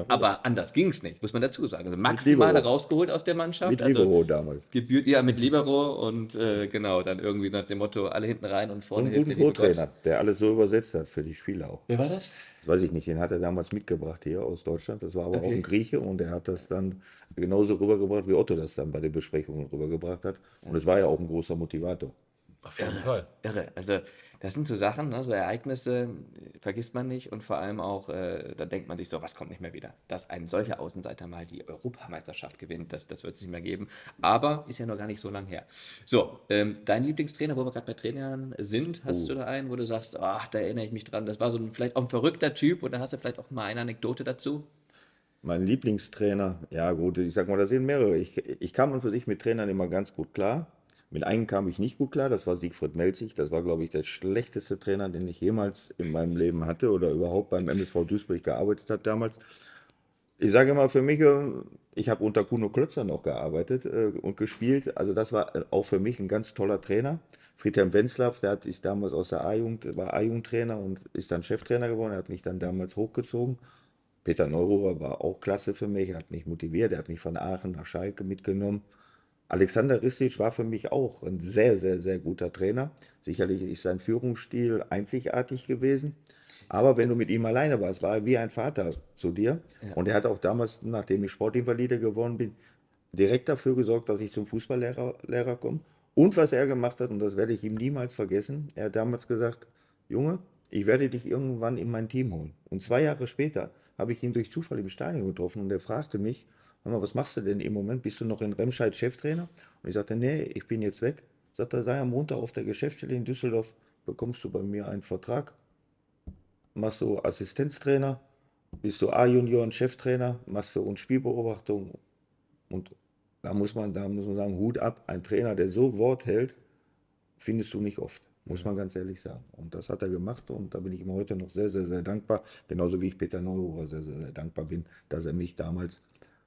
aber anders ging es nicht, muss man dazu sagen. Also maximal Libero. rausgeholt aus der Mannschaft. Mit Also Libero damals. gebührt, ja, mit Libero und äh, genau, dann irgendwie nach dem Motto, alle hinten rein und Und vorne einen hilft guten der liebe Gott. Co-Trainer, der alles so übersetzt hat für die Spieler auch. Wer war das? Das weiß ich nicht, den hat er damals mitgebracht hier aus Deutschland. Das war aber auch Okay. ein Grieche und er hat das dann genauso rübergebracht, wie Otto das dann bei den Besprechungen rübergebracht hat. Und es war ja auch ein großer Motivator. Auf jeden Fall. Irre. Also das sind so Sachen, ne, so Ereignisse äh, vergisst man nicht und vor allem auch, äh, da denkt man sich so, was kommt nicht mehr wieder. Dass ein solcher Außenseiter mal die Europameisterschaft gewinnt, das, das wird es nicht mehr geben. Aber ist ja noch gar nicht so lange her. So, ähm, dein Lieblingstrainer, wo wir gerade bei Trainern sind, hast du da einen, wo du sagst, ach, da erinnere ich mich dran, das war so ein, vielleicht auch ein verrückter Typ und da hast du vielleicht auch mal eine Anekdote dazu? Mein Lieblingstrainer, ja gut, ich sag mal, da sind mehrere. Ich, ich kam an für sich mit Trainern immer ganz gut klar. Mit einem kam ich nicht gut klar, das war Siegfried Melzig. Das war, glaube ich, der schlechteste Trainer, den ich jemals in meinem Leben hatte oder überhaupt beim M S V Duisburg gearbeitet hat damals. Ich sage immer für mich, äh, ich habe unter Kuno Klötzer noch gearbeitet äh, und gespielt. Also das war äh, auch für mich ein ganz toller Trainer. Friedhelm Wenzlaff, der hat, ist damals aus der A-Jugend, war A-Jugendtrainer und ist dann Cheftrainer geworden. Er hat mich dann damals hochgezogen. Peter Neururer war auch klasse für mich, er hat mich motiviert, er hat mich von Aachen nach Schalke mitgenommen. Alexander Ristic war für mich auch ein sehr, sehr, sehr guter Trainer. Sicherlich ist sein Führungsstil einzigartig gewesen. Aber wenn du mit ihm alleine warst, war er wie ein Vater zu dir. Ja. Und er hat auch damals, nachdem ich Sportinvalide geworden bin, direkt dafür gesorgt, dass ich zum Fußballlehrer Lehrer komme. Und was er gemacht hat, und das werde ich ihm niemals vergessen, er hat damals gesagt, Junge, ich werde dich irgendwann in mein Team holen. Und zwei Jahre später habe ich ihn durch Zufall im Stadion getroffen und er fragte mich, hör mal, was machst du denn im Moment? Bist du noch in Remscheid Cheftrainer? Und ich sagte, nee, ich bin jetzt weg. Sagt er, sei am Montag auf der Geschäftsstelle in Düsseldorf, bekommst du bei mir einen Vertrag, machst du Assistenztrainer, bist du A-Junioren Cheftrainer, machst für uns Spielbeobachtung. Und da muss man, da muss man sagen, Hut ab, ein Trainer, der so Wort hält, findest du nicht oft, muss man ganz ehrlich sagen. Und das hat er gemacht und da bin ich ihm heute noch sehr, sehr, sehr dankbar. Genauso wie ich Peter Neururer sehr, sehr, sehr dankbar bin, dass er mich damals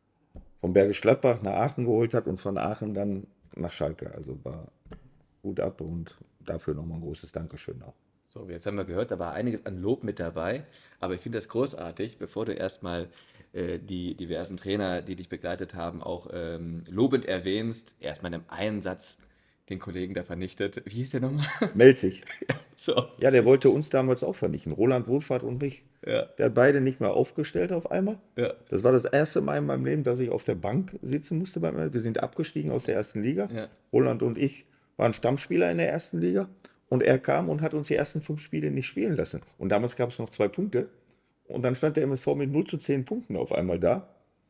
von Bergisch Gladbach nach Aachen geholt hat und von Aachen dann nach Schalke. Also war Hut ab und dafür nochmal ein großes Dankeschön auch. So, jetzt haben wir gehört, da war einiges an Lob mit dabei, aber ich finde das großartig, bevor du erstmal äh, die diversen Trainer, die dich begleitet haben, auch ähm, lobend erwähnst, erstmal in einem einen Satz den Kollegen da vernichtet. Wie hieß der nochmal? Melzig. So, Ja, der wollte uns damals auch vernichten. Roland Wohlfahrt und mich. ja, Der hat beide nicht mehr aufgestellt auf einmal. ja, Das war das erste Mal in meinem Leben, dass ich auf der Bank sitzen musste. Beim, wir sind abgestiegen aus der ersten Liga. ja. Roland und ich waren Stammspieler in der ersten Liga. Und er kam und hat uns die ersten fünf Spiele nicht spielen lassen. Und damals gab es noch zwei Punkte. Und dann stand der M S V mit null zu zehn Punkten auf einmal da.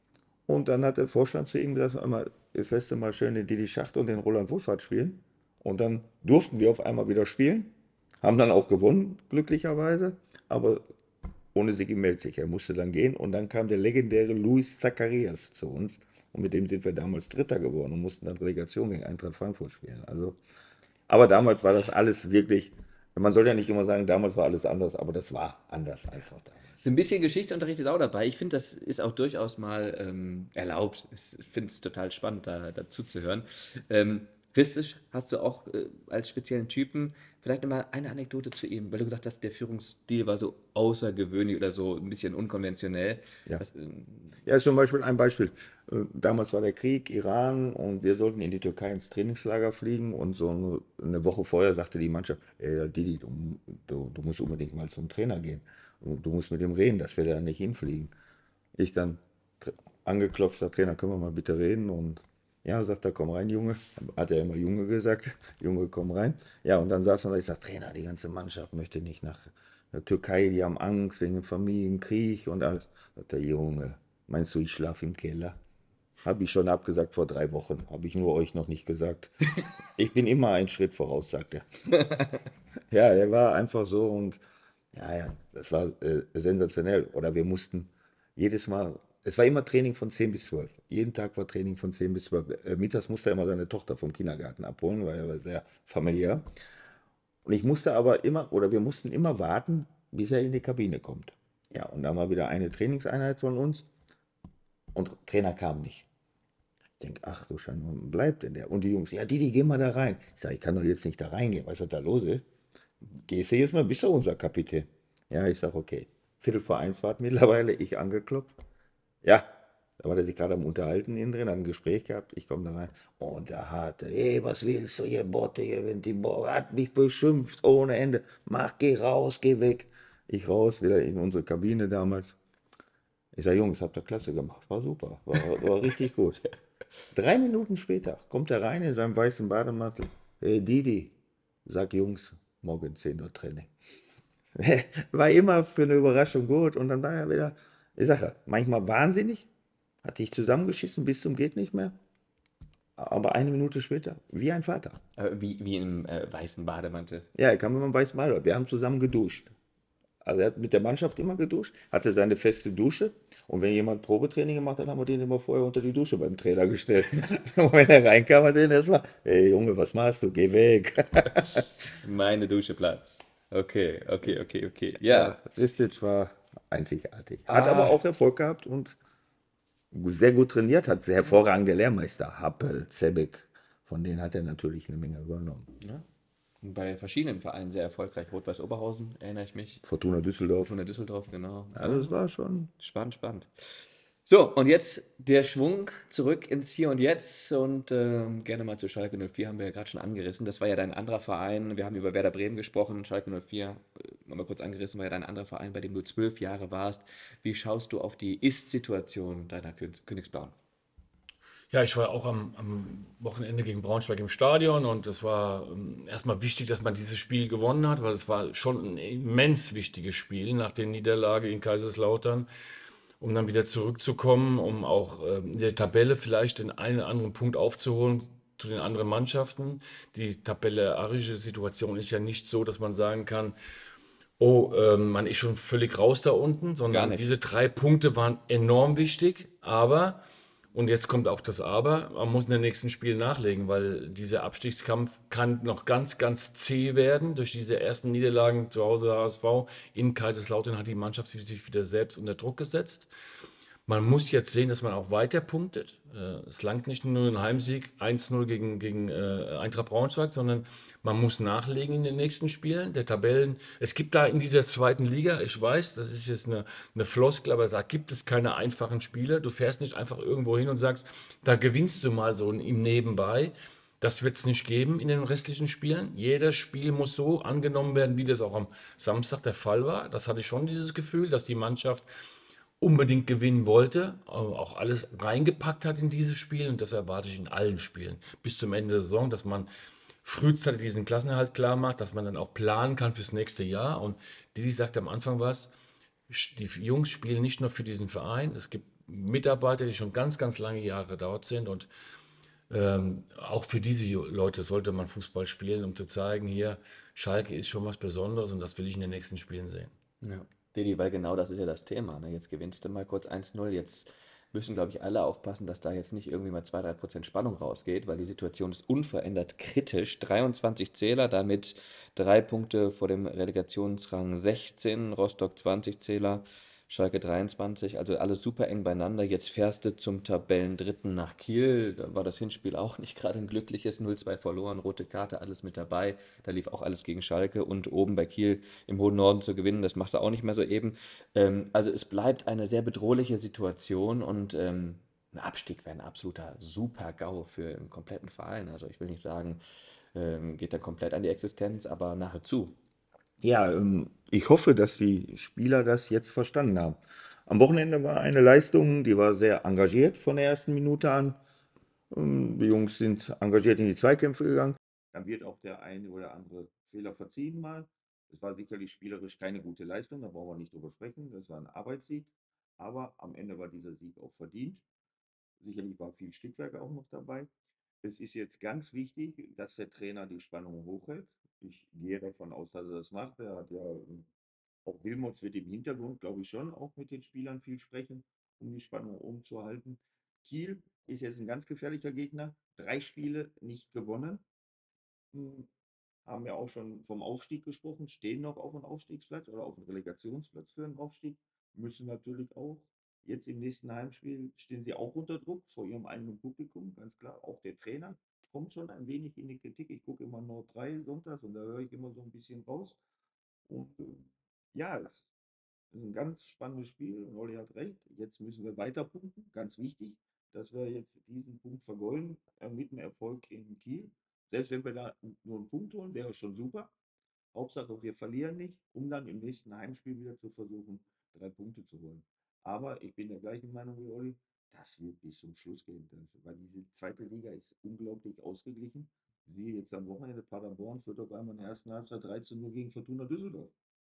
Und dann hat der Vorstand zu ihm gesagt, einmal, jetzt lässt du mal schön den Didi Schacht und den Roland Wohlfahrt spielen. Und dann durften wir auf einmal wieder spielen. Haben dann auch gewonnen, glücklicherweise. Aber ohne Sigi Melzig. Er musste dann gehen. Und dann kam der legendäre Luis Zacharias zu uns. Und mit dem sind wir damals Dritter geworden und mussten dann Relegation gegen Eintracht Frankfurt spielen. Also, aber damals war das alles wirklich, man soll ja nicht immer sagen, damals war alles anders, aber das war anders einfach damals. So ein bisschen Geschichtsunterricht ist auch dabei. Ich finde, das ist auch durchaus mal ähm, erlaubt. Ich finde es total spannend, da dazu zu hören. Ähm, Christisch hast du auch äh, als speziellen Typen vielleicht nochmal eine Anekdote zu ihm, weil du gesagt hast, der Führungsstil war so außergewöhnlich oder so ein bisschen unkonventionell. Ja. Was, ähm, Ja, ist zum Beispiel ein Beispiel. Äh, Damals war der Krieg, Iran, und wir sollten in die Türkei ins Trainingslager fliegen. Und so eine, eine Woche vorher sagte die Mannschaft, ey, Didi, du, du, du musst unbedingt mal zum Trainer gehen. Und du musst mit ihm reden, dass wir da nicht hinfliegen. Ich dann tr- angeklopft, sagt, Trainer, können wir mal bitte reden? Und ja, sagt er, komm rein, Junge. Hat er immer Junge gesagt. Junge, komm rein. Ja, und dann saß er da, ich sag, Trainer, die ganze Mannschaft möchte nicht nach der Türkei, die haben Angst wegen dem Familienkrieg und alles. Sagt der Junge, meinst du, ich schlafe im Keller? Habe ich schon abgesagt vor drei Wochen. Habe ich nur euch noch nicht gesagt. Ich bin immer einen Schritt voraus, sagt er. Ja, er war einfach so und ja, ja, das war äh, sensationell. Oder wir mussten jedes Mal, es war immer Training von zehn bis zwölf. Jeden Tag war Training von zehn bis zwölf. Äh, mittags musste er immer seine Tochter vom Kindergarten abholen, weil er war sehr familiär. Und ich musste aber immer, oder wir mussten immer warten, bis er in die Kabine kommt. Ja, und dann war wieder eine Trainingseinheit von uns und Trainer kam nicht. Ich denke, ach du Scheiße, wo bleibt denn der? Und die Jungs, ja, Didi, geh mal da rein. Ich sage, ich kann doch jetzt nicht da reingehen, was ist da los ist? Gehst du jetzt mal, bist du unser Kapitän? Ja, ich sage, okay. Viertel vor eins war es mittlerweile, ich angeklopft. Ja, da war der sich gerade am Unterhalten innen drin, hat ein Gespräch gehabt. Ich komme da rein und der hatte, ey, was willst du hier, Botte, hier, wenn die Bo hat mich beschimpft ohne Ende. Mach, geh raus, geh weg. Ich raus, wieder in unsere Kabine damals. Ich sage, Jungs, habt ihr klasse gemacht, war super, war, war richtig gut. Drei Minuten später kommt er rein in seinem weißen Bademantel. Hey Didi, sag Jungs, morgen zehn Uhr Training. War immer für eine Überraschung gut und dann war er wieder, ich sage ja, manchmal wahnsinnig, hat dich zusammengeschissen bis zum geht nicht mehr, aber eine Minute später, wie ein Vater. Äh, wie, wie im äh, weißen Bademantel. Ja, er kam immer im weißen Bademantel. Wir haben zusammen geduscht. Also er hat mit der Mannschaft immer geduscht, hatte seine feste Dusche und wenn jemand Probetraining gemacht hat, haben wir den immer vorher unter die Dusche beim Trainer gestellt. Und wenn er reinkam, hat er den erstmal, ey Junge, was machst du? Geh weg. Meine Dusche Platz. Okay, okay, okay, okay. Ja, Ja. Ristic war einzigartig. Hat aber Ach, auch Erfolg gehabt und sehr gut trainiert, hat sehr hervorragende Lehrmeister. Happel, Zebek, von denen hat er natürlich eine Menge übernommen. ja. Bei verschiedenen Vereinen sehr erfolgreich. Rot-Weiß Oberhausen, erinnere ich mich. Fortuna Düsseldorf. Fortuna Düsseldorf, genau. Also Ja, es war schon. spannend, spannend. So, und jetzt der Schwung zurück ins Hier und Jetzt und ähm, gerne mal zu Schalke null vier haben wir ja gerade schon angerissen. Das war ja dein anderer Verein. Wir haben über Werder Bremen gesprochen. Schalke null vier, äh, haben wir kurz angerissen, war ja dein anderer Verein, bei dem du zwölf Jahre warst. Wie schaust du auf die Ist-Situation deiner Königs Königsblauen? Ja, ich war auch am, am Wochenende gegen Braunschweig im Stadion und es war ähm, erstmal wichtig, dass man dieses Spiel gewonnen hat, weil es war schon ein immens wichtiges Spiel nach der Niederlage in Kaiserslautern, um dann wieder zurückzukommen, um auch ähm, in der Tabelle vielleicht den einen oder anderen Punkt aufzuholen zu den anderen Mannschaften. Die tabellarische Situation ist ja nicht so, dass man sagen kann, oh, ähm, man ist schon völlig raus da unten, Gar sondern nicht. diese drei Punkte waren enorm wichtig. Aber, und jetzt kommt auch das Aber, man muss in den nächsten Spielen nachlegen, weil dieser Abstiegskampf kann noch ganz, ganz zäh werden. Durch diese ersten Niederlagen zu Hause H S V in Kaiserslautern hat die Mannschaft sich wieder selbst unter Druck gesetzt. Man muss jetzt sehen, dass man auch weiter punktet. Äh, Es langt nicht nur ein Heimsieg eins null gegen, gegen äh, Eintracht Braunschweig, sondern man muss nachlegen in den nächsten Spielen. Der Tabellen, es gibt da in dieser zweiten Liga, ich weiß, das ist jetzt eine, eine Floskel, aber da gibt es keine einfachen Spiele. Du fährst nicht einfach irgendwo hin und sagst, da gewinnst du mal so im Nebenbei. Das wird es nicht geben in den restlichen Spielen. Jedes Spiel muss so angenommen werden, wie das auch am Samstag der Fall war. Das hatte ich schon dieses Gefühl, dass die Mannschaft unbedingt gewinnen wollte, auch alles reingepackt hat in dieses Spiel und das erwarte ich in allen Spielen bis zum Ende der Saison, dass man frühzeitig diesen Klassenerhalt klar macht, dass man dann auch planen kann fürs nächste Jahr. Und Didi sagte am Anfang was, die Jungs spielen nicht nur für diesen Verein, es gibt Mitarbeiter, die schon ganz, ganz lange Jahre dort sind und ähm, auch für diese Leute sollte man Fußball spielen, um zu zeigen, hier, Schalke ist schon was Besonderes und das will ich in den nächsten Spielen sehen. Ja. Didi, weil genau das ist ja das Thema. Ne? Jetzt gewinnst du mal kurz eins null. Jetzt müssen, glaube ich, alle aufpassen, dass da jetzt nicht irgendwie mal zwei drei Prozent Spannung rausgeht, weil die Situation ist unverändert kritisch. dreiundzwanzig Zähler, damit drei Punkte vor dem Relegationsrang sechzehn, Rostock zwanzig Zähler, Schalke dreiundzwanzig, also alles super eng beieinander. Jetzt fährst du zum Tabellendritten nach Kiel. Da war das Hinspiel auch nicht gerade ein glückliches null zwei verloren, rote Karte, alles mit dabei. Da lief auch alles gegen Schalke und oben bei Kiel im hohen Norden zu gewinnen, das machst du auch nicht mehr so eben. Ähm, also es bleibt eine sehr bedrohliche Situation und ähm, ein Abstieg wäre ein absoluter Super-GAU für einen kompletten Verein. Also ich will nicht sagen, ähm, geht da komplett an die Existenz, aber nahezu. Ja, ähm, ich hoffe, dass die Spieler das jetzt verstanden haben. Am Wochenende war eine Leistung, die war sehr engagiert von der ersten Minute an. Ähm, Die Jungs sind engagiert in die Zweikämpfe gegangen. Dann wird auch der eine oder andere Fehler verziehen mal. Es war sicherlich spielerisch keine gute Leistung, da brauchen wir nicht drüber sprechen. Das war ein Arbeitssieg. Aber am Ende war dieser Sieg auch verdient. Sicherlich war viel Stückwerk auch noch dabei. Es ist jetzt ganz wichtig, dass der Trainer die Spannung hochhält. Ich gehe davon aus, dass er das macht. Er hat ja, ähm, auch Wilmots wird im Hintergrund, glaube ich, schon auch mit den Spielern viel sprechen, um die Spannung oben zu halten. Kiel ist jetzt ein ganz gefährlicher Gegner. Drei Spiele nicht gewonnen. Hm, Haben ja auch schon vom Aufstieg gesprochen, stehen noch auf dem Aufstiegsplatz oder auf dem Relegationsplatz für den Aufstieg, müssen natürlich auch. Jetzt im nächsten Heimspiel stehen sie auch unter Druck vor ihrem eigenen Publikum, ganz klar. Auch der Trainer kommt schon ein wenig in die Kritik. Ich gucke immer Nord drei sonntags und da höre ich immer so ein bisschen raus. Und äh, ja, Das ist ein ganz spannendes Spiel und Olli hat recht. Jetzt müssen wir weiter punkten. Ganz wichtig, dass wir jetzt diesen Punkt vergolden äh, mit dem Erfolg in Kiel. Selbst wenn wir da nur einen Punkt holen, wäre schon super. Hauptsache, wir verlieren nicht, um dann im nächsten Heimspiel wieder zu versuchen, drei Punkte zu holen. Aber ich bin der gleichen Meinung wie Olli, das wird bis zum Schluss gehen. Weil diese zweite Liga ist unglaublich ausgeglichen. Siehe jetzt am Wochenende, Paderborn führt auf einmal in der ersten Halbzeit drei zu null gegen Fortuna Düsseldorf.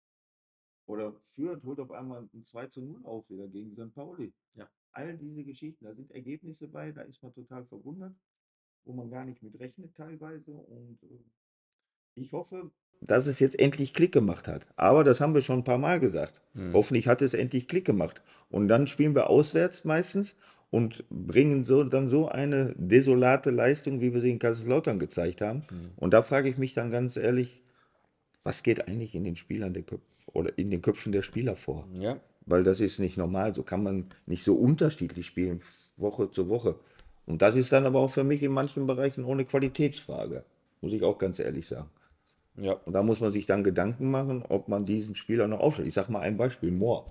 Oder Fürth holt auf einmal ein zwei zu null auf wieder gegen Sankt Pauli. Ja. All diese Geschichten, da sind Ergebnisse bei, da ist man total verwundert, wo man gar nicht mit rechnet teilweise. Und äh, ich hoffe, dass es jetzt endlich Klick gemacht hat. Aber das haben wir schon ein paar Mal gesagt. Hm. Hoffentlich hat es endlich Klick gemacht. Und dann spielen wir auswärts meistens und bringen so, dann so eine desolate Leistung, wie wir sie in Kaiserslautern gezeigt haben. Hm. Und da frage ich mich dann ganz ehrlich, was geht eigentlich in den Spielern der Köpfe oder in den Köpfen der Spieler vor? Ja. Weil das ist nicht normal. So kann man nicht so unterschiedlich spielen, Woche zu Woche. Und das ist dann aber auch für mich in manchen Bereichen ohne Qualitätsfrage, muss ich auch ganz ehrlich sagen. Ja. Und da muss man sich dann Gedanken machen, ob man diesen Spieler noch aufstellt. Ich sage mal ein Beispiel, Mohr.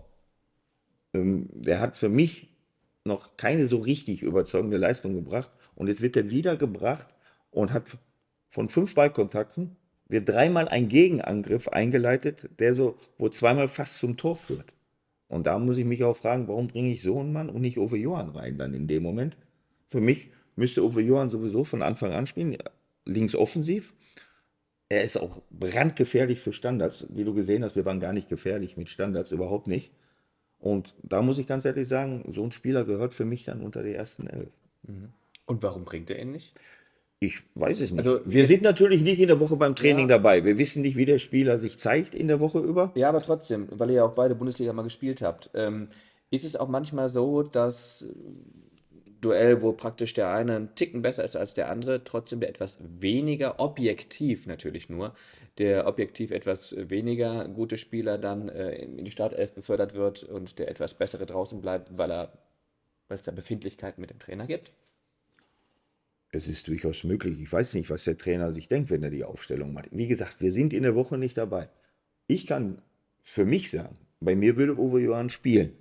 Ähm, der hat für mich noch keine so richtig überzeugende Leistung gebracht. Und jetzt wird er wieder gebracht und hat von fünf Ballkontakten wird dreimal ein Gegenangriff eingeleitet, der so, wo zweimal fast zum Tor führt. Und da muss ich mich auch fragen, warum bringe ich so einen Mann und nicht Uwe Johann rein dann in dem Moment? Für mich müsste Uwe Johann sowieso von Anfang an spielen, links offensiv. Er ist auch brandgefährlich für Standards. Wie du gesehen hast, wir waren gar nicht gefährlich mit Standards, überhaupt nicht. Und da muss ich ganz ehrlich sagen, so ein Spieler gehört für mich dann unter die ersten elf. Und warum bringt er ihn nicht? Ich weiß es nicht. Also, wir wir- sind natürlich nicht in der Woche beim Training Ja. dabei. Wir wissen nicht, wie der Spieler sich zeigt in der Woche über. Ja, aber trotzdem, weil ihr ja auch beide Bundesliga mal gespielt habt, ähm, ist es auch manchmal so, dass Duell, wo praktisch der eine einen Ticken besser ist als der andere, trotzdem der etwas weniger, objektiv natürlich nur, der objektiv etwas weniger gute Spieler dann äh, in die Startelf befördert wird und der etwas bessere draußen bleibt, weil er, weil es da Befindlichkeiten mit dem Trainer gibt? Es ist durchaus möglich. Ich weiß nicht, was der Trainer sich denkt, wenn er die Aufstellung macht. Wie gesagt, wir sind in der Woche nicht dabei. Ich kann für mich sagen, bei mir würde Uwe Johann spielen.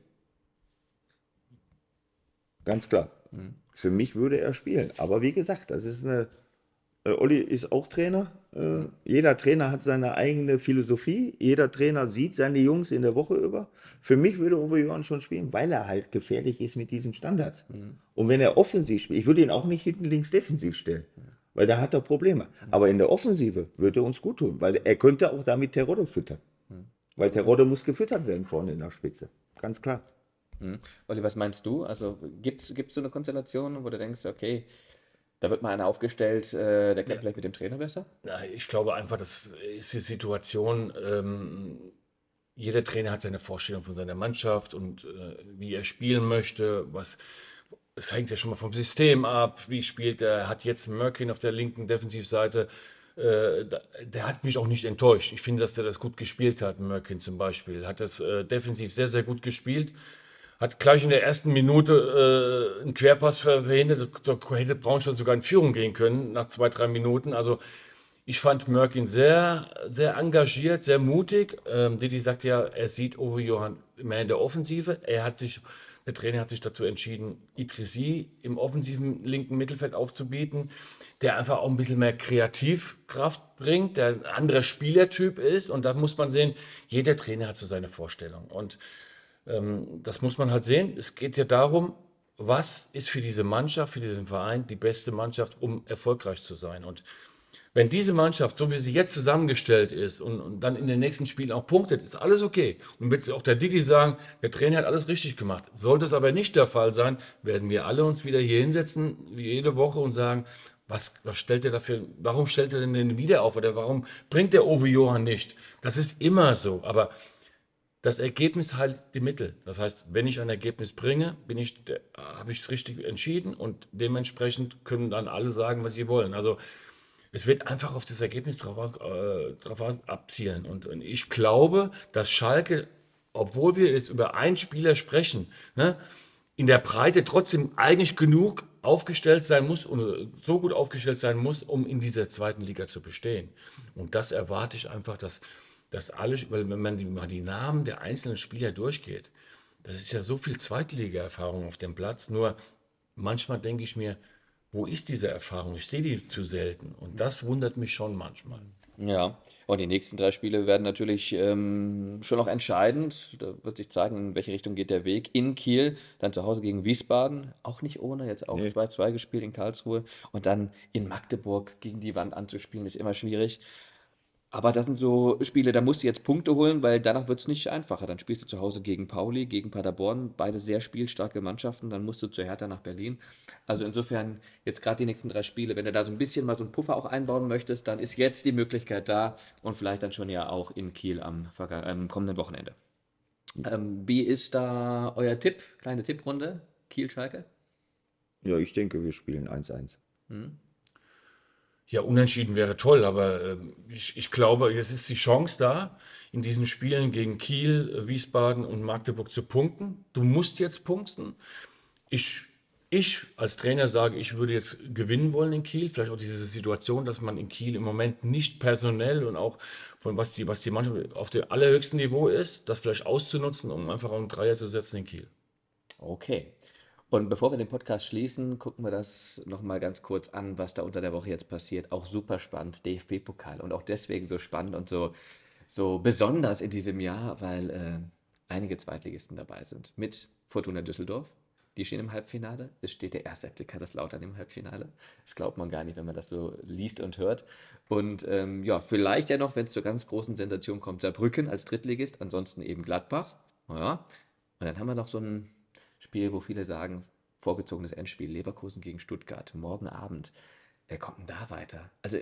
Ganz klar. Für mich würde er spielen. Aber wie gesagt, das ist eine. Äh, Olli ist auch Trainer. Äh, jeder Trainer hat seine eigene Philosophie. Jeder Trainer sieht seine Jungs in der Woche über. Für mich würde Uwe Johann schon spielen, weil er halt gefährlich ist mit diesen Standards. Und wenn er offensiv spielt, ich würde ihn auch nicht hinten links defensiv stellen, weil da hat er Probleme. Aber in der Offensive würde er uns gut tun, weil er könnte auch damit Terodde füttern. Weil Terodde muss gefüttert werden vorne in der Spitze. Ganz klar. Hm. Olli, was meinst du? Also gibt es so eine Konstellation, wo du denkst, okay, da wird mal einer aufgestellt, äh, der klappt vielleicht mit dem Trainer besser? Ja, ich glaube einfach, das ist die Situation. Ähm, jeder Trainer hat seine Vorstellung von seiner Mannschaft und äh, wie er spielen möchte. Was, es hängt ja schon mal vom System ab. Wie spielt er? Hat jetzt Mörkin auf der linken Defensivseite. Äh, da- der hat mich auch nicht enttäuscht. Ich finde, dass der das gut gespielt hat, Mörkin zum Beispiel. Hat das äh, defensiv sehr, sehr gut gespielt. Hat gleich in der ersten Minute äh, einen Querpass ver- verhindert. Da hätte Braunschweig sogar in Führung gehen können nach zwei, drei Minuten. Also ich fand Mörkin sehr, sehr engagiert, sehr mutig. Ähm, Didi sagt ja, er sieht Uwe Johann mehr in der Offensive. Er hat sich, der Trainer hat sich dazu entschieden, Idrissi im offensiven linken Mittelfeld aufzubieten, der einfach auch ein bisschen mehr Kreativkraft bringt, der ein anderer Spielertyp ist. Und da muss man sehen, jeder Trainer hat so seine Vorstellung. Und das muss man halt sehen. Es geht ja darum, was ist für diese Mannschaft, für diesen Verein die beste Mannschaft, um erfolgreich zu sein. Und wenn diese Mannschaft, so wie sie jetzt zusammengestellt ist und, und dann in den nächsten Spielen auch punktet, ist alles okay. Und wird auch der Didi sagen, der Trainer hat alles richtig gemacht. Sollte es aber nicht der Fall sein, werden wir alle uns wieder hier hinsetzen, wie jede Woche und sagen, was, was stellt er dafür, warum stellt er denn den wieder auf oder warum bringt der Uwe Johann nicht? Das ist immer so, aber das Ergebnis halt die Mittel. Das heißt, wenn ich ein Ergebnis bringe, bin ich, der- habe ich es richtig entschieden und dementsprechend können dann alle sagen, was sie wollen. Also es wird einfach auf das Ergebnis drauf, äh, drauf abzielen. Und, und ich glaube, dass Schalke, obwohl wir jetzt über einen Spieler sprechen, ne, in der Breite trotzdem eigentlich genug aufgestellt sein muss und so gut aufgestellt sein muss, um in dieser zweiten Liga zu bestehen. Und das erwarte ich einfach, dass dass alle, weil wenn man die, mal die Namen der einzelnen Spieler durchgeht, das ist ja so viel Zweitliga-Erfahrung auf dem Platz. Nur manchmal denke ich mir, wo ist diese Erfahrung? Ich sehe die zu selten. Und das wundert mich schon manchmal. Ja, und die nächsten drei Spiele werden natürlich ähm, schon noch entscheidend. Da wird sich zeigen, in welche Richtung geht der Weg. In Kiel, dann zu Hause gegen Wiesbaden, auch nicht ohne, jetzt auch Nee. zwei zwei gespielt in Karlsruhe. Und dann in Magdeburg gegen die Wand anzuspielen, ist immer schwierig. Aber das sind so Spiele, da musst du jetzt Punkte holen, weil danach wird es nicht einfacher. Dann spielst du zu Hause gegen Pauli, gegen Paderborn, beide sehr spielstarke Mannschaften. Dann musst du zu Hertha nach Berlin. Also insofern, jetzt gerade die nächsten drei Spiele, wenn du da so ein bisschen mal so einen Puffer auch einbauen möchtest, dann ist jetzt die Möglichkeit da und vielleicht dann schon ja auch in Kiel am, verga- am kommenden Wochenende. Ähm, wie ist da euer Tipp? Kleine Tipprunde. Kiel-Schalke? Ja, ich denke, wir spielen eins eins. Ja, unentschieden wäre toll, aber äh, ich, ich glaube, jetzt ist die Chance da, in diesen Spielen gegen Kiel, äh, Wiesbaden und Magdeburg zu punkten. Du musst jetzt punkten. Ich, ich als Trainer sage, ich würde jetzt gewinnen wollen in Kiel. Vielleicht auch diese Situation, dass man in Kiel im Moment nicht personell und auch von was die, was die Mannschaft auf dem allerhöchsten Niveau ist, das vielleicht auszunutzen, um einfach einen Dreier zu setzen in Kiel. Okay. Und bevor wir den Podcast schließen, gucken wir das nochmal ganz kurz an, was da unter der Woche jetzt passiert. Auch super spannend, D F B-Pokal. Und auch deswegen so spannend und so, so besonders in diesem Jahr, weil äh, einige Zweitligisten dabei sind. Mit Fortuna Düsseldorf, die stehen im Halbfinale. Es steht der erste F C Kaiserslautern im Halbfinale. Das glaubt man gar nicht, wenn man das so liest und hört. Und ähm, ja, vielleicht ja noch, wenn es zur ganz großen Sensation kommt, Saarbrücken als Drittligist, ansonsten eben Gladbach. Ja. Und dann haben wir noch so ein Spiel, wo viele sagen, vorgezogenes Endspiel, Leverkusen gegen Stuttgart, morgen Abend. Wer kommt denn da weiter? Also,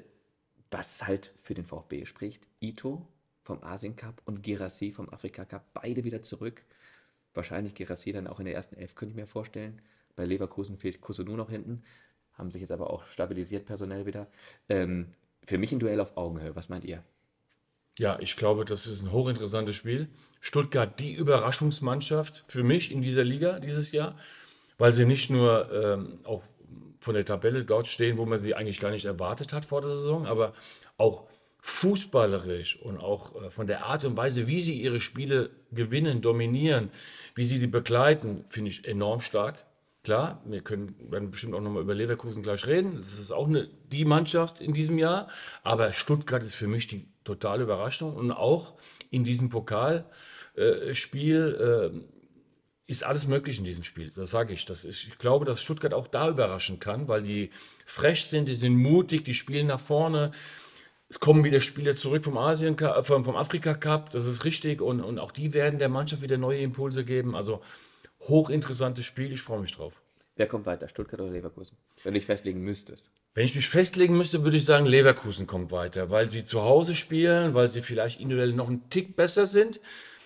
was halt für den VfB spricht, Ito vom Asien Cup und Girassi vom Afrika Cup, beide wieder zurück. Wahrscheinlich Girassi dann auch in der ersten Elf, könnte ich mir vorstellen. Bei Leverkusen fehlt Kusunu noch hinten, haben sich jetzt aber auch stabilisiert personell wieder. Ähm, für mich ein Duell auf Augenhöhe, was meint ihr? Ja, ich glaube, das ist ein hochinteressantes Spiel. Stuttgart, die Überraschungsmannschaft für mich in dieser Liga dieses Jahr, weil sie nicht nur ähm, auch von der Tabelle dort stehen, wo man sie eigentlich gar nicht erwartet hat vor der Saison, aber auch fußballerisch und auch äh, von der Art und Weise, wie sie ihre Spiele gewinnen, dominieren, wie sie die begleiten, finde ich enorm stark. Klar, wir können werden bestimmt auch nochmal über Leverkusen gleich reden. Das ist auch eine, die Mannschaft in diesem Jahr. Aber Stuttgart ist für mich die totale Überraschung. Und auch in diesem Pokalspiel äh, Spiel, äh, ist alles möglich in diesem Spiel. Das sage ich. Das ist, ich glaube, dass Stuttgart auch da überraschen kann, weil die frech sind, die sind mutig, die spielen nach vorne. Es kommen wieder Spieler zurück vom Asien Cup, vom, vom Afrika Cup, das ist richtig. Und, und auch die werden der Mannschaft wieder neue Impulse geben. Also hochinteressantes Spiel, ich freue mich drauf. Wer kommt weiter, Stuttgart oder Leverkusen? Wenn du dich festlegen müsstest. Wenn ich mich festlegen müsste, würde ich sagen, Leverkusen kommt weiter, weil sie zu Hause spielen, weil sie vielleicht individuell noch einen Tick besser sind.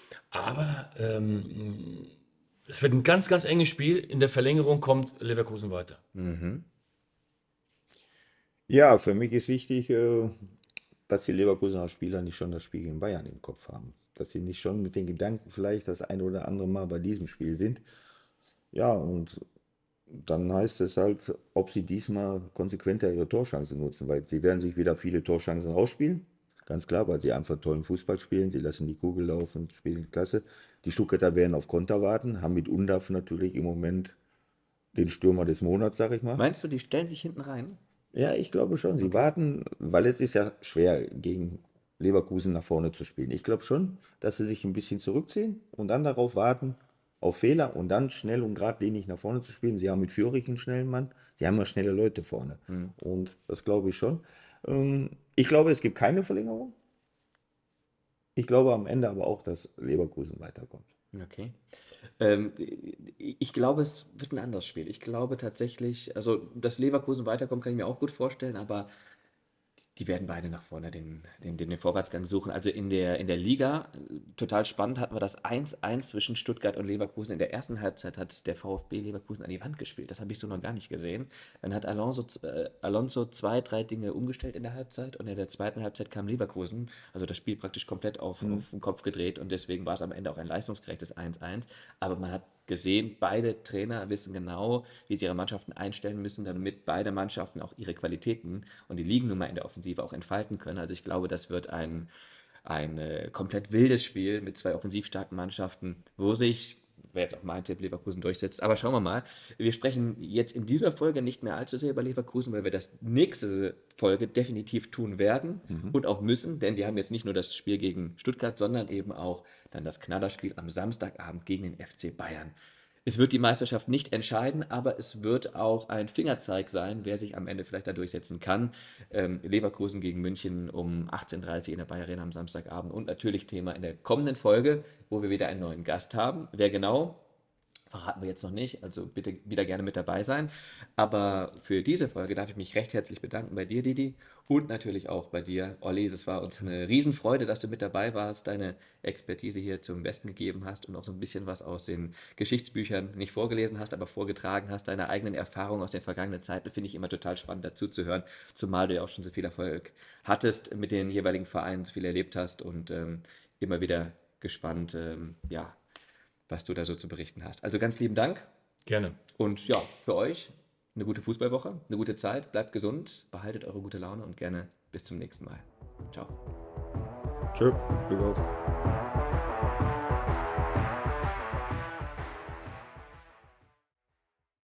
Aber ähm, es wird ein ganz, ganz enges Spiel. In der Verlängerung kommt Leverkusen weiter. Ja, für mich ist wichtig, äh, dass die Leverkusener Spieler nicht schon das Spiel gegen Bayern im Kopf haben. Dass sie nicht schon mit den Gedanken vielleicht das ein oder andere Mal bei diesem Spiel sind. Ja, und dann heißt es halt, ob sie diesmal konsequenter ihre Torchancen nutzen, weil sie werden sich wieder viele Torchancen rausspielen. Ganz klar, weil sie einfach tollen Fußball spielen. Sie lassen die Kugel laufen, spielen klasse. Die Stuttgarter werden auf Konter warten, haben mit Undav natürlich im Moment den Stürmer des Monats, sag ich mal. Meinst du, die stellen sich hinten rein? Ja, ich glaube schon. Sie warten, weil es ist ja schwer, gegen Leverkusen nach vorne zu spielen. Ich glaube schon, dass sie sich ein bisschen zurückziehen und dann darauf warten, auf Fehler und dann schnell und geradlinig nach vorne zu spielen. Sie haben mit Führich einen schnellen Mann. Sie haben ja schnelle Leute vorne. Und das glaube ich schon. Ähm, Ich glaube, es gibt keine Verlängerung. Ich glaube am Ende aber auch, dass Leverkusen weiterkommt. Okay. Ähm, ich glaube, es wird ein anderes Spiel. Ich glaube tatsächlich, also dass Leverkusen weiterkommt, kann ich mir auch gut vorstellen, aber die werden beide nach vorne den, den, den, den Vorwärtsgang suchen. Also in der, in der Liga, äh, total spannend, hatten wir das eins eins zwischen Stuttgart und Leverkusen. In der ersten Halbzeit hat der VfB Leverkusen an die Wand gespielt. Das habe ich so noch gar nicht gesehen. Dann hat Alonso, z- äh, Alonso zwei, drei Dinge umgestellt in der Halbzeit und in der zweiten Halbzeit kam Leverkusen. Also das Spiel praktisch komplett auf, auf den Kopf gedreht und deswegen war es am Ende auch ein leistungsgerechtes eins eins. Aber man hat gesehen, beide Trainer wissen genau, wie sie ihre Mannschaften einstellen müssen, damit beide Mannschaften auch ihre Qualitäten und die Ligennummer in der Offensive auch entfalten können. Also ich glaube, das wird ein, ein äh, komplett wildes Spiel mit zwei offensiv starken Mannschaften, wo sich, wäre jetzt auch mein Tipp, Leverkusen durchsetzt. Aber schauen wir mal. Wir sprechen jetzt in dieser Folge nicht mehr allzu sehr über Leverkusen, weil wir das nächste Folge definitiv tun werden und auch müssen, denn die haben jetzt nicht nur das Spiel gegen Stuttgart, sondern eben auch dann das Knallerspiel am Samstagabend gegen den F C Bayern. Es wird die Meisterschaft nicht entscheiden, aber es wird auch ein Fingerzeig sein, wer sich am Ende vielleicht da durchsetzen kann. Ähm, Leverkusen gegen München um achtzehn Uhr dreißig in der Bayer Arena am Samstagabend und natürlich Thema in der kommenden Folge, wo wir wieder einen neuen Gast haben. Wer genau? Verraten wir jetzt noch nicht, also bitte wieder gerne mit dabei sein. Aber für diese Folge darf ich mich recht herzlich bedanken bei dir, Didi, und natürlich auch bei dir, Olli. Das war uns eine Riesenfreude, dass du mit dabei warst, deine Expertise hier zum Besten gegeben hast und auch so ein bisschen was aus den Geschichtsbüchern nicht vorgelesen hast, aber vorgetragen hast. Deine eigenen Erfahrungen aus den vergangenen Zeiten finde ich immer total spannend dazu zu hören, zumal du ja auch schon so viel Erfolg hattest mit den jeweiligen Vereinen, so viel erlebt hast und ähm, immer wieder gespannt, ähm, ja, was du da so zu berichten hast. Also ganz lieben Dank Gerne. und ja, für euch eine gute Fußballwoche, eine gute Zeit, bleibt gesund, behaltet eure gute Laune und gerne bis zum nächsten Mal. Ciao. Tschö, Glück auf.